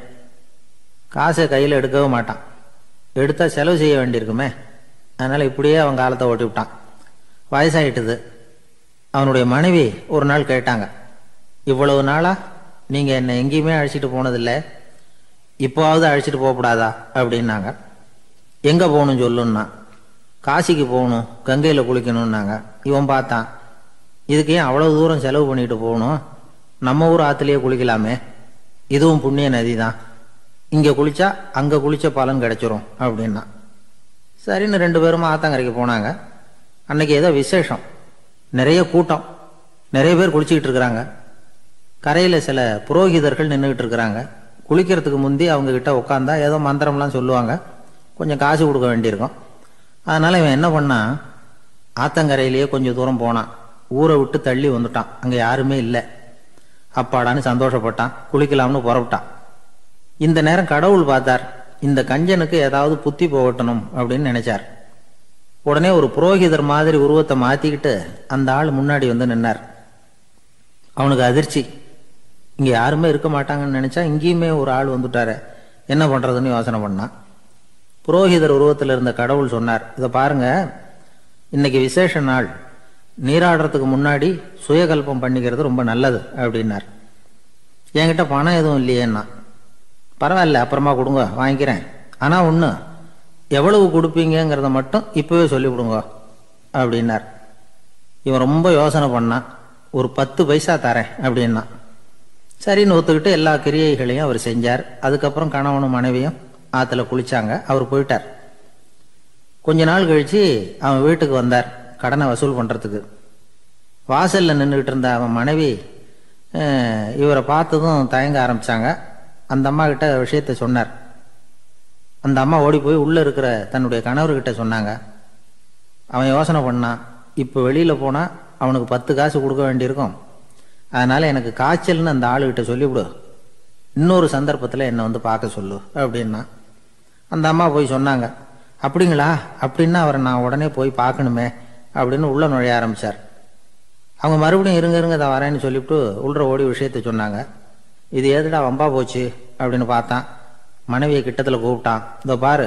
காசை கையில் எடுக்கவும் மாட்டான். எடுத்தா செலவு செய்ய வேண்டியிருக்குமே, அதனால இப்படியே அவன் காலத்தை ஓட்டி விட்டான். வயசாயிட்டுது. அவனுடைய மனைவி ஒரு நாள் கேட்டாங்க, இவ்வளவு நாளா நீங்க என்னை எங்கேயுமே அழைச்சிட்டு போனதில்லை, இப்போவாவது அழைச்சிட்டு போகக்கூடாதா அப்படின்னாங்க. எங்க போகணும் சொல்லுன்னா. காசிக்கு போகணும், கங்கையில் குளிக்கணும்னாங்க. இவன் பார்த்தான், இதுக்கு ஏன் அவ்வளவு தூரம் செலவு பண்ணிட்டு போகணும், நம்ம ஊர் ஆற்றுலேயே குளிக்கலாமே, இதுவும் புண்ணிய நதி தான், இங்கே குளிச்சா அங்கே குளிச்ச பலன் கிடைச்சிரும் அப்படின்னா. சரின்னு 2 பேரும் ஆத்தங்கரைக்கு போனாங்க. அன்னைக்கு ஏதோ விசேஷம், நிறைய கூட்டம், நிறைய பேர் குளிச்சுக்கிட்டு இருக்கிறாங்க. கரையில் சில புரோகிதர்கள் நின்றுக்கிட்டு இருக்கிறாங்க. குளிக்கிறதுக்கு முந்தி அவங்க கிட்ட உட்காந்தா ஏதோ மந்திரம்லாம் சொல்லுவாங்க, கொஞ்சம் காசு கொடுக்க வேண்டியிருக்கும். அதனால இவன் என்ன பண்ணான், ஆத்தங்கரையிலேயே கொஞ்சம் தூரம் போனான். ஊரை விட்டு தள்ளி வந்துட்டான், அங்கே யாருமே இல்லை. அப்பாடான்னு சந்தோஷப்பட்டான், குளிக்கலாம்னு புறப்பட்டான். இந்த நேரம் கடவுள் பார்த்தார், இந்த கஞ்சனுக்கு ஏதாவது புத்தி போகட்டணும் அப்படின்னு நினைச்சார். உடனே ஒரு புரோகிதர் மாதிரி உருவத்தை மாத்திக்கிட்டு அந்த ஆள் முன்னாடி வந்து நின்னார். அவனுக்கு அதிர்ச்சி, இங்க யாருமே இருக்க மாட்டாங்கன்னு நினைச்சா இங்கேயுமே ஒரு ஆள் வந்துட்டாரு, என்ன பண்றதுன்னு யோசனை பண்ணான். புரோகிதர் உருவத்தில் இருந்த கடவுள் சொன்னார், இதை பாருங்க, இன்னைக்கு விசேஷ நாள், நீராடுறதுக்கு முன்னாடி சுயகல்பம் பண்ணிக்கிறது ரொம்ப நல்லது அப்படின்னார். என்கிட்ட பணம் எதுவும் இல்லையேன்னா. பரவாயில்ல, அப்புறமா கொடுங்க, வாங்கிக்கிறேன், ஆனா ஒன்று, எவ்வளவு கொடுப்பீங்கிறத மட்டும் இப்பவே சொல்லிவிடுங்க அப்படின்னார். இவன் ரொம்ப யோசனை பண்ணான். ஒரு 10 பைசா தரேன் அப்படின்னா. சரின்னு ஒத்துக்கிட்டு எல்லா கிரியைகளையும் அவர் செஞ்சார். அதுக்கப்புறம் கணவனும் மனைவியும் ஆற்றுல குளிச்சாங்க. அவர் போயிட்டார். கொஞ்ச நாள் கழிச்சு அவன் வீட்டுக்கு வந்தார் கடனை வசூல் பண்ணுறதுக்கு. வாசலில் நின்றுக்கிட்டு இருந்த அவன் மனைவி இவரை பார்த்ததும் தயங்க ஆரம்பித்தாங்க. அந்த அம்மா கிட்ட விஷயத்த சொன்னார். அந்த அம்மா ஓடி போய் உள்ளே இருக்கிற தன்னுடைய கணவர்கிட்ட சொன்னாங்க. அவன் யோசனை பண்ணான், இப்போ வெளியில் போனால் அவனுக்கு 10 காசு கொடுக்க வேண்டியிருக்கும், அதனால் எனக்கு காய்ச்சல்னு அந்த ஆளுகிட்ட சொல்லிவிடு, இன்னொரு சந்தர்ப்பத்தில் என்னை வந்து பார்க்க சொல்லு அப்படின்னா. அந்த அம்மா போய் சொன்னாங்க. அப்படிங்களா, அப்படின்னா அவரை நான் உடனே போய் பார்க்கணுமே அப்படின்னு உள்ள நுழைய ஆரம்பித்தார். அவங்க மறுபடியும் இருங்க தான் வரேன்னு சொல்லிவிட்டு உள்ள ஓடி விஷயத்த சொன்னாங்க. இது எதுடா வம்பா போச்சு அப்படின்னு பார்த்தான். மனைவியை கிட்டத்தில் கூப்பிட்டான். இதோ பாரு,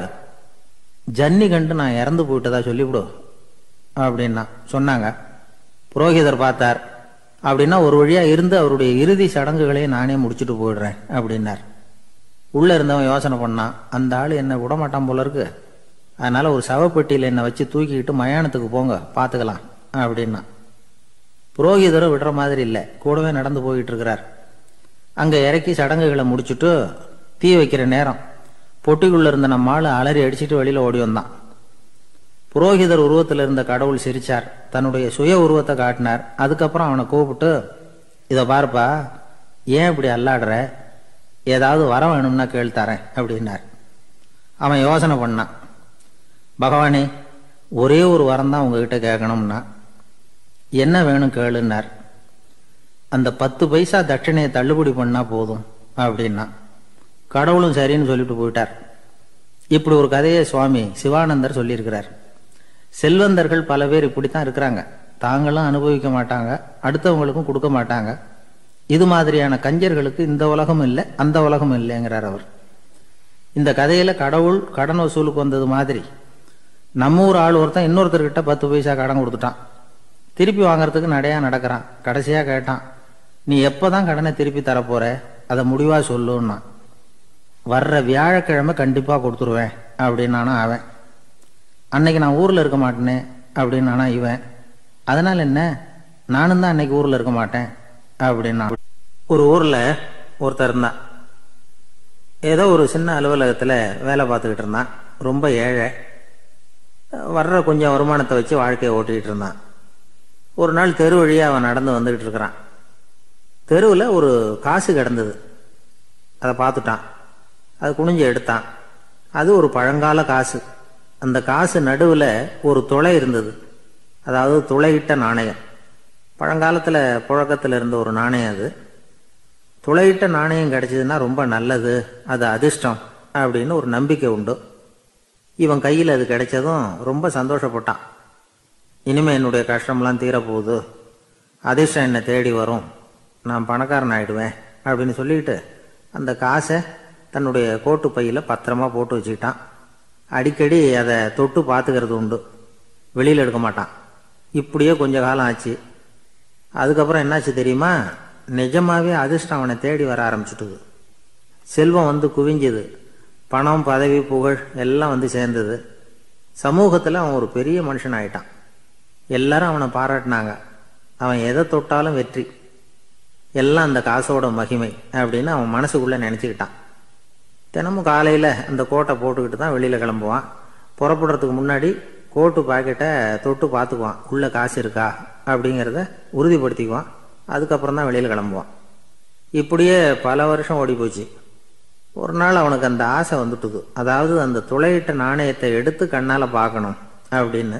ஜன்னி கண்டு நான் இறந்து போயிட்டதா சொல்லிவிடு அப்படின்னா சொன்னாங்க. புரோகிதர் பார்த்தார். அப்படின்னா ஒரு வழியா இருந்து அவருடைய இறுதி சடங்குகளையும் நானே முடிச்சுட்டு போயிடுறேன் அப்படின்னார். உள்ள இருந்தவன் யோசனை பண்ணான், அந்த ஆள் என்னை விடமாட்டான் போல இருக்கு, அதனால ஒரு சவப்பெட்டியில் என்னை வச்சு தூக்கிக்கிட்டு மயானத்துக்கு போங்க, பார்த்துக்கலாம் அப்படின்னா. புரோகிதரும் விடுற மாதிரி இல்லை, கூடவே நடந்து போயிட்டு இருக்கிறார். அங்கே இறக்கி சடங்குகளை முடிச்சுட்டு தீ வைக்கிற நேரம் பொட்டிக்குள்ள இருந்த நம்ம ஆள் அலறி அடிச்சுட்டு வெளியில ஓடி வந்தான். புரோகிதர் உருவத்தில் இருந்த கடவுள் சிரிச்சார், தன்னுடைய சுய உருவத்தை காட்டினார். அதுக்கப்புறம் அவனை கூப்பிட்டு, இதை பாருப்பா, ஏன் இப்படி அல்லாடுற, ஏதாவது வரம் வேணும்னா கேள் தரேன் அப்படின்னார். அவன் யோசனை பண்ணான். பகவானே, ஒரே ஒரு வரம் தான் உங்ககிட்ட கேட்கணும்னா. என்ன வேணும் கேளுன்னார். அந்த 10 பைசா தட்சணையை தள்ளுபடி பண்ணா போதும் அப்படின்னா. கடவுளும் சரின்னு சொல்லிட்டு போயிட்டார். இப்படி ஒரு கதையை சுவாமி சிவானந்தர் சொல்லியிருக்கிறார். செல்வந்தர்கள் பல பேர் இப்படித்தான் இருக்கிறாங்க. தாங்களும் அனுபவிக்க மாட்டாங்க, அடுத்தவங்களுக்கும் கொடுக்க மாட்டாங்க. இது மாதிரியான கஞ்சர்களுக்கு இந்த உலகம் இல்லை, அந்த உலகம் இல்லைங்கிறார் அவர். இந்த கதையில கடவுள் கடன் வசூலுக்கு வந்தது மாதிரி நம்ம ஊர் ஆள் ஒருத்தன் இன்னொருத்தர்கிட்ட 10 பைசா கடன் கொடுத்துட்டான். திருப்பி வாங்கறதுக்கு நடையா நடக்கிறான். கடைசியா கேட்டான், நீ எப்பதான் கடனை திருப்பி தரப்போற, அதை முடிவா சொல்லுன்னா. வர்ற வியாழக்கிழமை கண்டிப்பா கொடுத்துருவேன் அப்படின்னானா அவன். அன்னைக்கு நான் ஊர்ல இருக்க மாட்டேனே அப்படின்னானா இவன். அதனால என்ன, நானும் தான் அன்னைக்கு ஊர்ல இருக்க மாட்டேன் அப்படின்னா. ஒரு ஊர்ல ஒருத்தர் இருந்தான். ஏதோ ஒரு சின்ன அலுவலகத்தில் வேலை பார்த்துக்கிட்டு இருந்தான். ரொம்ப ஏழை. வர்ற கொஞ்சம் வருமானத்தை வச்சு வாழ்க்கையை ஓட்டிகிட்டு இருந்தான். ஒரு நாள் தெரு வழியாக அவன் நடந்து வந்துக்கிட்டு இருக்கிறான். தெருவில் ஒரு காசு கிடந்தது. அதை பார்த்துட்டான். அது குனிஞ்சு எடுத்தான். அது ஒரு பழங்கால காசு. அந்த காசு நடுவில் ஒரு துளை இருந்தது. அதாவது துளையிட்ட நாணயம். பழங்காலத்தில் புழக்கத்தில் இருந்த ஒரு நாணயம் அது. துளையிட்ட நாணயம் கிடைச்சதுன்னா ரொம்ப நல்லது, அது அதிர்ஷ்டம் அப்படின்னு ஒரு நம்பிக்கை உண்டு. இவன் கையில் அது கிடைச்சதும் ரொம்ப சந்தோஷப்பட்டான். இனிமேல் என்னுடைய கஷ்டம்லாம் தீரப்போகுது, அதிர்ஷ்டம் என்னை தேடி வரும், நான் பணக்காரன் ஆகிடுவேன் அப்படின்னு சொல்லிட்டு அந்த காசை தன்னுடைய கோட்டு பையில் பத்திரமா போட்டு வச்சுக்கிட்டான். அடிக்கடி அதை தொட்டு பார்த்துக்கிறது உண்டு, வெளியில் எடுக்க மாட்டான். இப்படியே கொஞ்ச காலம் ஆச்சு. அதுக்கப்புறம் என்னாச்சு தெரியுமா? நிஜமாவே அதிர்ஷ்டம் அவனை தேடி வர ஆரம்பிச்சுட்டுது. செல்வம் வந்து குவிஞ்சுது. பணம், பதவி, புகழ் எல்லாம் வந்து சேர்ந்தது. சமூகத்தில் அவன் ஒரு பெரிய மனுஷன் ஆயிட்டான். எல்லாரும் அவனை பாராட்டினாங்க. அவன் எதை தொட்டாலும் வெற்றி, எல்லாம் அந்த காசோட மகிமை அப்படின்னு அவன் மனசுக்குள்ளே நினச்சிக்கிட்டான். தினமும் காலையில் அந்த கோட்டை போட்டுக்கிட்டு தான் வெளியில் கிளம்புவான். புறப்படுறதுக்கு முன்னாடி கோட்டு பாக்கெட்டை தொட்டு பார்த்துக்குவான், உள்ளே காசு இருக்கா அப்படிங்கிறத உறுதிப்படுத்திக்குவான். அதுக்கப்புறம் தான் வெளியில் கிளம்புவான். இப்படியே பல வருஷம் ஓடி போச்சு. ஒரு நாள் அவனுக்கு அந்த ஆசை வந்துட்டுது. அதாவது அந்த துளையிட்ட நாணயத்தை எடுத்து கண்ணால் பார்க்கணும் அப்படின்னு.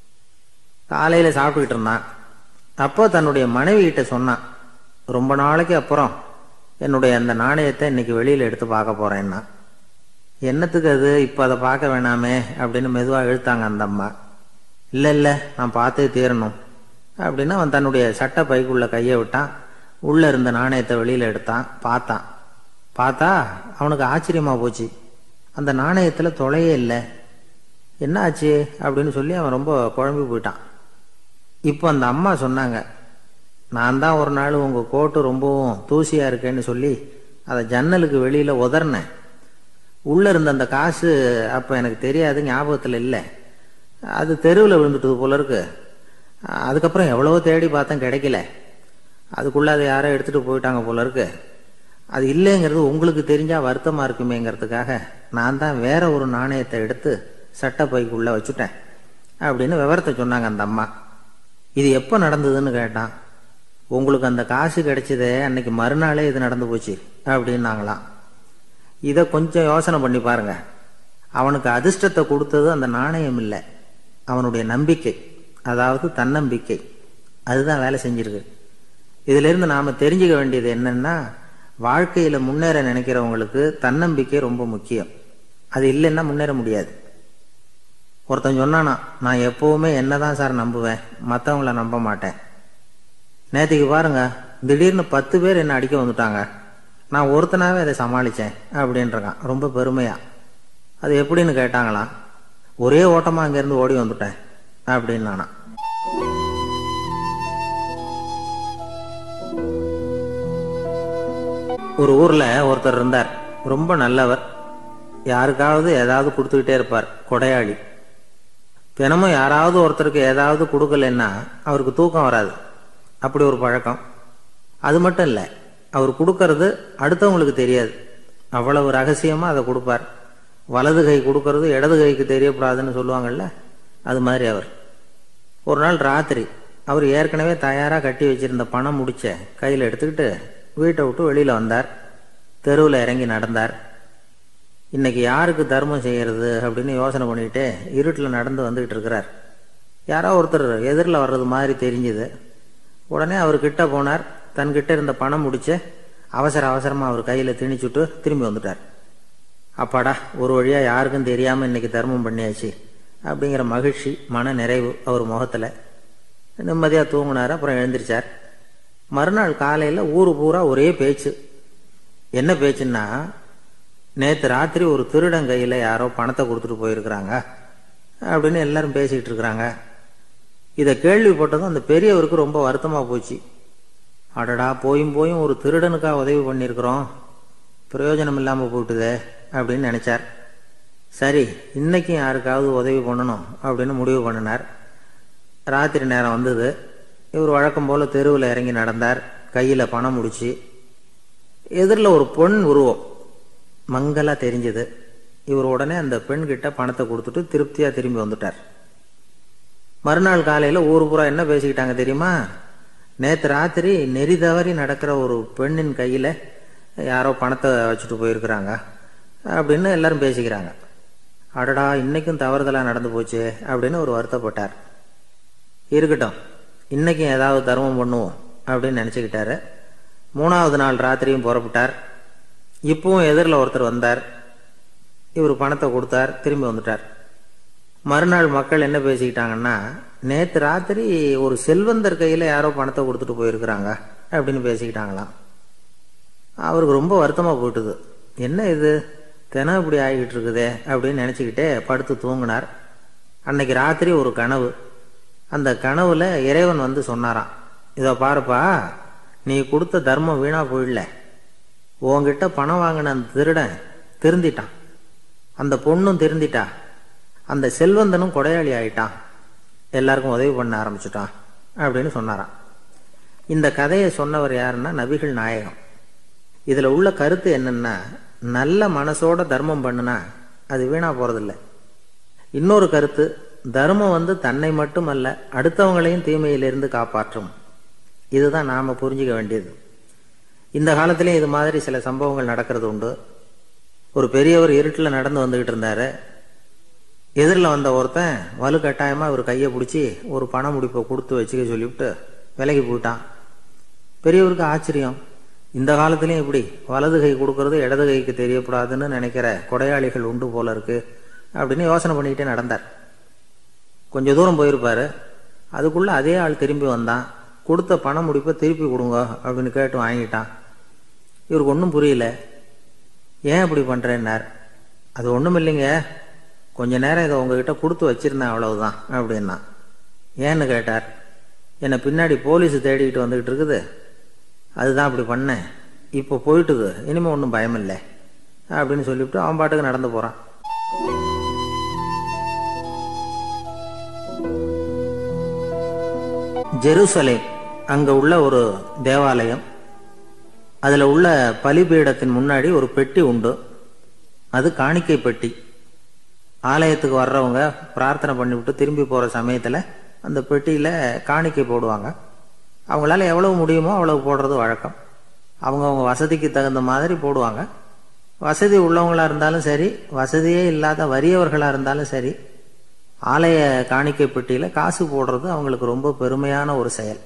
காலையில் சாப்பிட்டுக்கிட்டு இருந்தான். அப்போ தன்னுடைய மனைவிகிட்ட சொன்னான், ரொம்ப நாளைக்கு அப்புறம் என்னுடைய அந்த நாணயத்தை இன்னைக்கு வெளியில் எடுத்து பார்க்க போகிறேன்னா. என்னத்துக்கு அது, இப்போ அதை பார்க்க வேணாமே அப்படின்னு மெதுவாக இழுத்தாங்க அந்த அம்மா. இல்லை நான் பார்த்தே தீரணும் அப்படின்னு அவன் தன்னுடைய சட்டை பைக்குள்ளே கையை விட்டான். உள்ளே இருந்த நாணயத்தை வெளியில் எடுத்தான். பார்த்தா அவனுக்கு ஆச்சரியமாக போச்சு. அந்த நாணயத்தில் தொலையே இல்லை. என்ன ஆச்சு அப்படின்னு சொல்லி அவன் ரொம்ப குழம்பி போயிட்டான். இப்போ அந்த அம்மா சொன்னாங்க, நான் தான் ஒரு நாள் உங்கள் கோட்டு ரொம்பவும் தூசியாக இருக்கேன்னு சொல்லி அதை ஜன்னலுக்கு வெளியில் உதறினேன். உள்ளே இருந்த அந்த காசு அப்போ எனக்கு தெரியாது, ஞாபகத்தில் இல்லை. அது தெருவில் விழுந்துட்டது போல இருக்கு. அதுக்கப்புறம் எவ்வளவோ தேடி பார்த்தேன், கிடைக்கல. அதுக்குள்ளே அதை யாரோ எடுத்துகிட்டு போயிட்டாங்க போல இருக்கு. அது இல்லைங்கிறது உங்களுக்கு தெரிஞ்சால் வருத்தமாக இருக்குமேங்கிறதுக்காக நான் தான் வேற ஒரு நாணயத்தை எடுத்து சட்டை பைக்குள்ளே வச்சுட்டேன் அப்படின்னு விவரத்தை சொன்னாங்க அந்த அம்மா. இது எப்போ நடந்ததுன்னு கேட்டான். உங்களுக்கு அந்த காசு கிடைச்சதே அன்னைக்கு மறுநாளே இது நடந்து போச்சு அப்படின்னாங்களாம். இதை கொஞ்சம் யோசனை பண்ணி பாருங்க. அவனுக்கு அதிர்ஷ்டத்தை கொடுத்தது அந்த நாணயம் இல்லை, அவனுடைய நம்பிக்கை, அதாவது தன்னம்பிக்கை. அதுதான் வேலை செஞ்சிருக்கு. இதிலிருந்து நாம் தெரிஞ்சுக்க வேண்டியது என்னன்னா, வாழ்க்கையில் முன்னேற நினைக்கிறவங்களுக்கு தன்னம்பிக்கை ரொம்ப முக்கியம். அது இல்லைன்னா முன்னேற முடியாது. ஒருத்தன் சொன்னானா, நான் எப்போவுமே என்னதான் சார் நம்புவேன், மற்றவங்கள நம்ப மாட்டேன். நேற்றுக்கு பாருங்க, திடீர்னு 10 பேர் என்னை அடிக்க வந்துட்டாங்க, நான் ஒருத்தனாவே அதை சமாளித்தேன் அப்படின்றான் ரொம்ப பெருமையா. அது எப்படின்னு கேட்டாங்களாம். ஒரே ஓட்டமாக அங்கேருந்து ஓடி வந்துட்டேன் அப்படின்னு நானா. ஒரு ஊரில் ஒருத்தர் இருந்தார். ரொம்ப நல்லவர். யாருக்காவது ஏதாவது கொடுத்துக்கிட்டே இருப்பார், கொடையாளி. தினமும் யாராவது ஒருத்தருக்கு ஏதாவது கொடுக்கலன்னா அவருக்கு தூக்கம் வராது. அப்படி ஒரு பழக்கம். அது மட்டும் இல்லை, அவர் கொடுக்கறது அடுத்தவங்களுக்கு தெரியாது, அவ்வளவு ரகசியமாக அதை கொடுப்பார். வலது கை கொடுக்கறது இடது கைக்கு தெரியக்கூடாதுன்னு சொல்லுவாங்கள்ல, அது மாதிரி அவர். ஒரு நாள் ராத்திரி அவர் ஏற்கனவே தயாராக கட்டி வச்சிருந்த பணம் முடிச்ச கையில் எடுத்துக்கிட்டு வீட்டை விட்டு வெளியில் வந்தார். தெருவில் இறங்கி நடந்தார். இன்னைக்கு யாருக்கு தர்மம் செய்கிறது அப்படின்னு யோசனை பண்ணிக்கிட்டே இருட்டில் நடந்து வந்துக்கிட்டு இருக்கிறார். யாரோ ஒருத்தர் எதிரில் வர்றது மாதிரி தெரிஞ்சுது. உடனே அவர் கிட்ட போனார். தன்கிட்ட இருந்த பணம் முடிச்ச அவசரமாக அவர் கையில் திணிச்சுட்டு திரும்பி வந்துட்டார். அப்பாடா, ஒரு வழியாக யாருக்கும் தெரியாமல் இன்னைக்கு தர்மம் பண்ணியாச்சு அப்படிங்கிற மகிழ்ச்சி, மன நிறைவு அவர் முகத்தில். நிம்மதியாக தூங்கினார். அப்புறம் எழுந்திரிச்சார். மறுநாள் காலையில் ஊரு பூரா ஒரே பேச்சு. என்ன பேச்சுன்னா, நேற்று ராத்திரி ஒரு திருடன் கையில் யாரோ பணத்தை கொடுத்துட்டு போயிருக்கிறாங்க அப்படின்னு எல்லாரும் பேசிக்கிட்டு இருக்கிறாங்க. இதை கேள்விப்பட்டதும் அந்த பெரியவருக்கு ரொம்ப வருத்தமாக போச்சு. அடடா, போயும் ஒரு திருடனுக்காக உதவி பண்ணியிருக்கிறோம், பிரயோஜனம் இல்லாமல் போயிட்டுதே அப்படின்னு நினச்சார். சரி, இன்னைக்கும் யாருக்காவது உதவி பண்ணணும் அப்படின்னு முடிவு பண்ணினார். ராத்திரி நேரம் வந்தது. இவர் வழக்கம் போல் தெருவில் இறங்கி நடந்தார். கையில் பணம் முடிச்சு. எதிரில் ஒரு பொன் உருவம் மங்கலா தெரிஞ்சது. இவர் உடனே அந்த பெண்கிட்ட பணத்தை கொடுத்துட்டு திருப்தியா திரும்பி வந்துட்டார். மறுநாள் காலையில ஊர் பூரா என்ன பேசிக்கிட்டாங்க தெரியுமா? நேற்று ராத்திரி நெறி தவறி நடக்கிற ஒரு பெண்ணின் கையில யாரோ பணத்தை வச்சுட்டு போயிருக்கிறாங்க அப்படின்னு எல்லாரும் பேசிக்கிறாங்க. அடடா, இன்னைக்கும் தவறுதலா நடந்து போச்சு அப்படின்னு ஒரு வருத்தப்பட்டார். இருக்கட்டும், இன்னைக்கும் ஏதாவது தர்மம் பண்ணுவோம் அப்படின்னு நினைச்சுக்கிட்டாரு. 3வது நாள் ராத்திரியும் புறப்பட்டார். இப்பவும் எதிரில் ஒருத்தர் வந்தார். இவர் பணத்தை கொடுத்தார், திரும்பி வந்துட்டார். மறுநாள் மக்கள் என்ன பேசிக்கிட்டாங்கன்னா, நேற்று ராத்திரி ஒரு செல்வந்தர் கையில் யாரோ பணத்தை கொடுத்துட்டு போயிருக்கிறாங்க அப்படின்னு பேசிக்கிட்டாங்களாம். அவருக்கு ரொம்ப வருத்தமாக போயிட்டுது. என்ன இது தினம் இப்படி ஆகிக்கிட்டு இருக்குதே அப்படின்னு நினச்சிக்கிட்டே படுத்து தூங்கினார். அன்னைக்கு ராத்திரி ஒரு கனவு. அந்த கனவுல இறைவன் வந்து சொன்னாராம், இதோ பாருப்பா, நீ கொடுத்த தர்மம் வீணா போயிடல. உன்கிட்ட பணம் வாங்கின அந்த திருடன் திருந்திட்டான், அந்த பொண்ணும் திருந்திட்டா, அந்த செல்வந்தனும் கொடையாளி ஆயிட்டான், எல்லாருக்கும் உதவி பண்ண ஆரம்பிச்சுட்டான் அப்படின்னு சொன்னாராம். இந்த கதையை சொன்னவர் யாருன்னா நபிகள் நாயகம். இதுல உள்ள கருத்து என்னன்னா, நல்ல மனசோட தர்மம் பண்ணுனா அது வீணா போறதில்லை. இன்னொரு கருத்து, தர்மம் வந்து தன்னை மட்டுமல்ல அடுத்தவங்களையும் தீமையிலிருந்து காப்பாற்றும். இதுதான் நாம புரிஞ்சுக்க வேண்டியது. இந்த காலத்திலேயும் இது மாதிரி சில சம்பவங்கள் நடக்கிறது உண்டு. ஒரு பெரியவர் இருட்டில் நடந்து வந்துகிட்டு இருந்தாரு. எதிரில் வந்த ஒருத்தன் வலு கட்டாயமா இவர் கையை பிடிச்சி ஒரு பண முடிப்பை கொடுத்து வச்சுக்க சொல்லிவிட்டு விலகி போயிட்டான். பெரியவருக்கு ஆச்சரியம், இந்த காலத்திலையும் இப்படி வலது கை கொடுக்கறது இடது கைக்கு தெரியக்கூடாதுன்னு நினைக்கிற கொடையாளிகள் உண்டு போல இருக்கு அப்படின்னு யோசனை பண்ணிக்கிட்டே நடந்தார். கொஞ்சம் தூரம் போயிருப்பாரு. அதுக்குள்ள அதே ஆள் திரும்பி வந்தான். கொடுத்த பண முடிப்பை திருப்பி கொடுங்க அப்படின்னு கேட்டு வாங்கிட்டான். இவருக்கு ஒன்றும் புரியல. ஏன் இப்படி பண்றேன்னார். அது ஒன்றும் இல்லைங்க, கொஞ்ச நேரம் இதை உங்ககிட்ட கொடுத்து வச்சிருந்தேன், அவ்வளவுதான் அப்படின்னா. ஏன்னு கேட்டார். என்னை பின்னாடி போலீஸ் தேடிக்கிட்டு வந்துகிட்டு இருக்குது, அதுதான் அப்படி பண்ணேன், இப்போ போயிட்டுது, இனிமே ஒன்றும் பயம் இல்லை அப்படின்னு சொல்லிவிட்டு அவன் பாட்டுக்கு நடந்து போறான். ஜெருசலேம் அங்க உள்ள ஒரு தேவாலயம். அதுல உள்ள பலிபீடத்தின் முன்னாடி ஒரு பெட்டி உண்டு. அது காணிக்கை பெட்டி. ஆலயத்துக்கு வர்றவங்க பிரார்த்தனை பண்ணிவிட்டு திரும்பி போற சமயத்துல அந்த பெட்டியில காணிக்கை போடுவாங்க. அவங்களால எவ்வளவு முடியுமோ அவ்வளவு போடுறது வழக்கம். அவங்க வசதிக்கு தகுந்த மாதிரி போடுவாங்க. வசதி உள்ளவங்களா இருந்தாலும் சரி, வசதியே இல்லாத வறியவர்களா இருந்தாலும் சரி, ஆலய காணிக்கை பெட்டியில காசு போடுறது அவங்களுக்கு ரொம்ப பெருமையான ஒரு செயல்.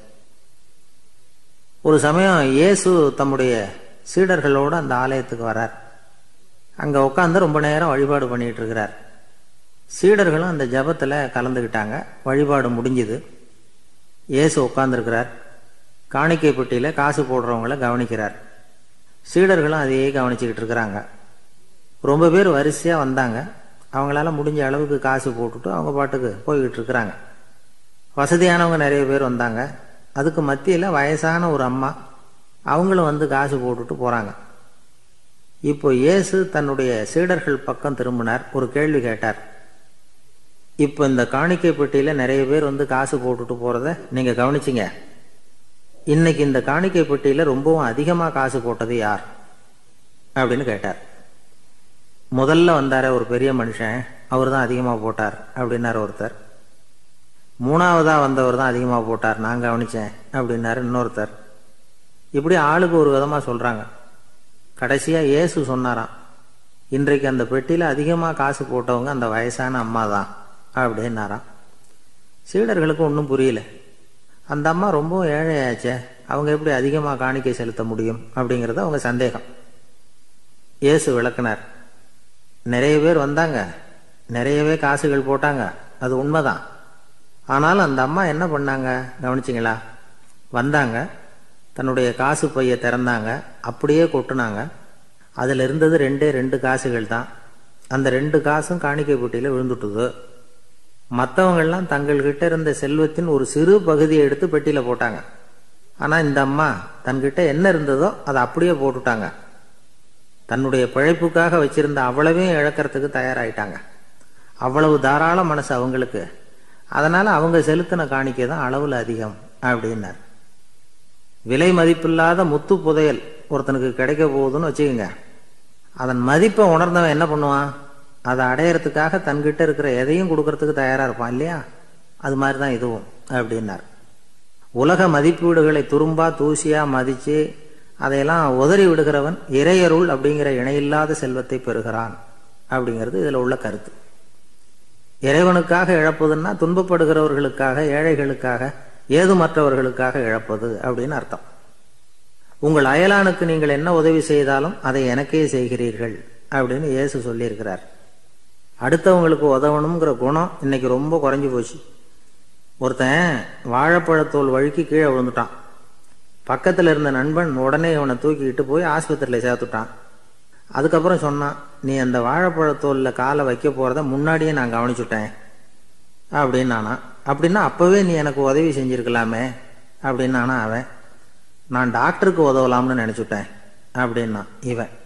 ஒரு சமயம் இயேசு தம்முடைய சீடர்களோடு அந்த ஆலயத்துக்கு வரார். அங்க உட்காந்து ரொம்ப நேரம் வழிபாடு பண்ணிட்டு இருக்கிறார். சீடர்களும் அந்த ஜபத்துல கலந்துக்கிட்டாங்க. வழிபாடு முடிஞ்சுது. இயேசு உட்கார்ந்துருக்கிறார். காணிக்கை பெட்டியில காசு போடுறவங்கள கவனிக்கிறார். சீடர்களும் அதையே கவனிச்சுக்கிட்டு இருக்கிறாங்க. ரொம்ப பேர் வரிசையா வந்தாங்க. அவங்களால முடிஞ்ச அளவுக்கு காசு போட்டுட்டு அவங்க பாட்டுக்கு போய்கிட்டு இருக்கிறாங்க. வசதியானவங்க நிறைய பேர் வந்தாங்க. அதுக்கு மத்தியில வயசான ஒரு அம்மா, அவங்களும் வந்து காசு போட்டுட்டு போறாங்க. இப்போ இயேசு தன்னுடைய சீடர்கள் பக்கம் திரும்பினார். ஒரு கேள்வி கேட்டார். இப்போ இந்த காணிக்கை பெட்டியில நிறைய பேர் வந்து காசு போட்டுட்டு போறத நீங்க கவனிச்சிங்க. இன்னைக்கு இந்த காணிக்கை பெட்டியில ரொம்பவும் அதிகமா காசு போட்டது யார் அப்படின்னு கேட்டார். முதல்ல வந்தார ஒரு பெரிய மனுஷன், அவர் தான் அதிகமா போட்டார் அப்படின்னாரு ஒருத்தர். 3வதா வந்தவர் தான் அதிகமா போட்டார், நான் கவனிச்சேன் அப்படின்னாரு இன்னொருத்தர். இப்படி ஆளுக்கு ஒரு விதமா சொல்றாங்க. கடைசியா இயேசு சொன்னாராம், இன்றைக்கு அந்த பெட்டியில அதிகமா காசு போட்டவங்க அந்த வயசான அம்மா தான் அப்படின்னாராம். சீடர்களுக்கு ஒன்றும் புரியல. அந்த அம்மா ரொம்ப ஏழையாச்சே, அவங்க எப்படி அதிகமா காணிக்கை செலுத்த முடியும் அப்படிங்கிறது அவங்க சந்தேகம். இயேசு விளக்குனார். நிறைய பேர் வந்தாங்க, நிறையவே காசுகள் போட்டாங்க, அது உண்மைதான். ஆனாலும் அந்த அம்மா என்ன பண்ணாங்க கவனிச்சிங்களா? வந்தாங்க, தன்னுடைய காசு பைய திறந்தாங்க, அப்படியே கொட்டுனாங்க. அதுல இருந்தது 2 காசுகள் தான். அந்த 2 காசும் காணிக்கை பெட்டியில விழுந்துட்டுது. மற்றவங்கள்லாம் தங்கள்கிட்ட இருந்த செல்வத்தின் ஒரு சிறு பகுதியை எடுத்து பெட்டியில போட்டாங்க. ஆனா இந்த அம்மா தன்கிட்ட என்ன இருந்ததோ அதை அப்படியே போட்டுட்டாங்க. தன்னுடைய பிழைப்புக்காக வச்சிருந்த அவ்வளவையும் இழக்கிறதுக்கு தயாராயிட்டாங்க. அவ்வளவு தாராள மனசு அவங்களுக்கு. அதனால அவங்க செலுத்தின காணிக்கை தான் அளவுல அதிகம் அப்படின்னார். விலை மதிப்பில்லாத முத்து புதையல் ஒருத்தனுக்கு கிடைக்க போகுதுன்னு வச்சுக்கோங்க. அதன் மதிப்பை உணர்ந்தவன் என்ன பண்ணுவான்? அதை அடையறதுக்காக தன்கிட்ட இருக்கிற எதையும் கொடுக்கறதுக்கு தயாரா இருப்பான் இல்லையா? அது மாதிரி தான் இதுவும் அப்படின்னார். உலக மதிப்பீடுகளை துரும்பா தூசியா மதிச்சு அதையெல்லாம் உதறி விடுகிறவன் இறையருள் அப்படிங்கிற இணையில்லாத செல்வத்தை பெறுகிறான் அப்படிங்கிறது இதுல உள்ள கருத்து. இறைவனுக்காக இழப்பதுன்னா துன்பப்படுகிறவர்களுக்காக, ஏழைகளுக்காக, ஏதுமற்றவர்களுக்காக இழப்பது அப்படின்னு அர்த்தம். உங்கள் அயலானுக்கு நீங்கள் என்ன உதவி செய்தாலும் அதை எனக்கே செய்கிறீர்கள் அப்படின்னு இயேசு சொல்லியிருக்கிறார். அடுத்தவங்களுக்கு உதவணுங்கிற குணம் இன்னைக்கு ரொம்ப குறைஞ்சி போச்சு. ஒருத்தன் வாழைப்பழத்தோல் வழுக்கி கீழே விழுந்துட்டான். பக்கத்தில் இருந்த நண்பன் உடனே இவனை தூக்கிக்கிட்டு போய் ஆஸ்பத்திரியில் சேர்த்துட்டான். அதுக்கப்புறம் சொன்னான், நீ அந்த வாழைப்பழத்தோலில் காலை வைக்க போகிறத முன்னாடியே நான் கவனிச்சுட்டேன் அப்படின்னானா. அப்படின்னா அப்போவே நீ எனக்கு உதவி செஞ்சுருக்கலாமே அப்படின்னானா அவன். நான் டாக்டருக்கு உதவலாம்னு நினச்சிட்டேன் அப்படின்னா இவன்.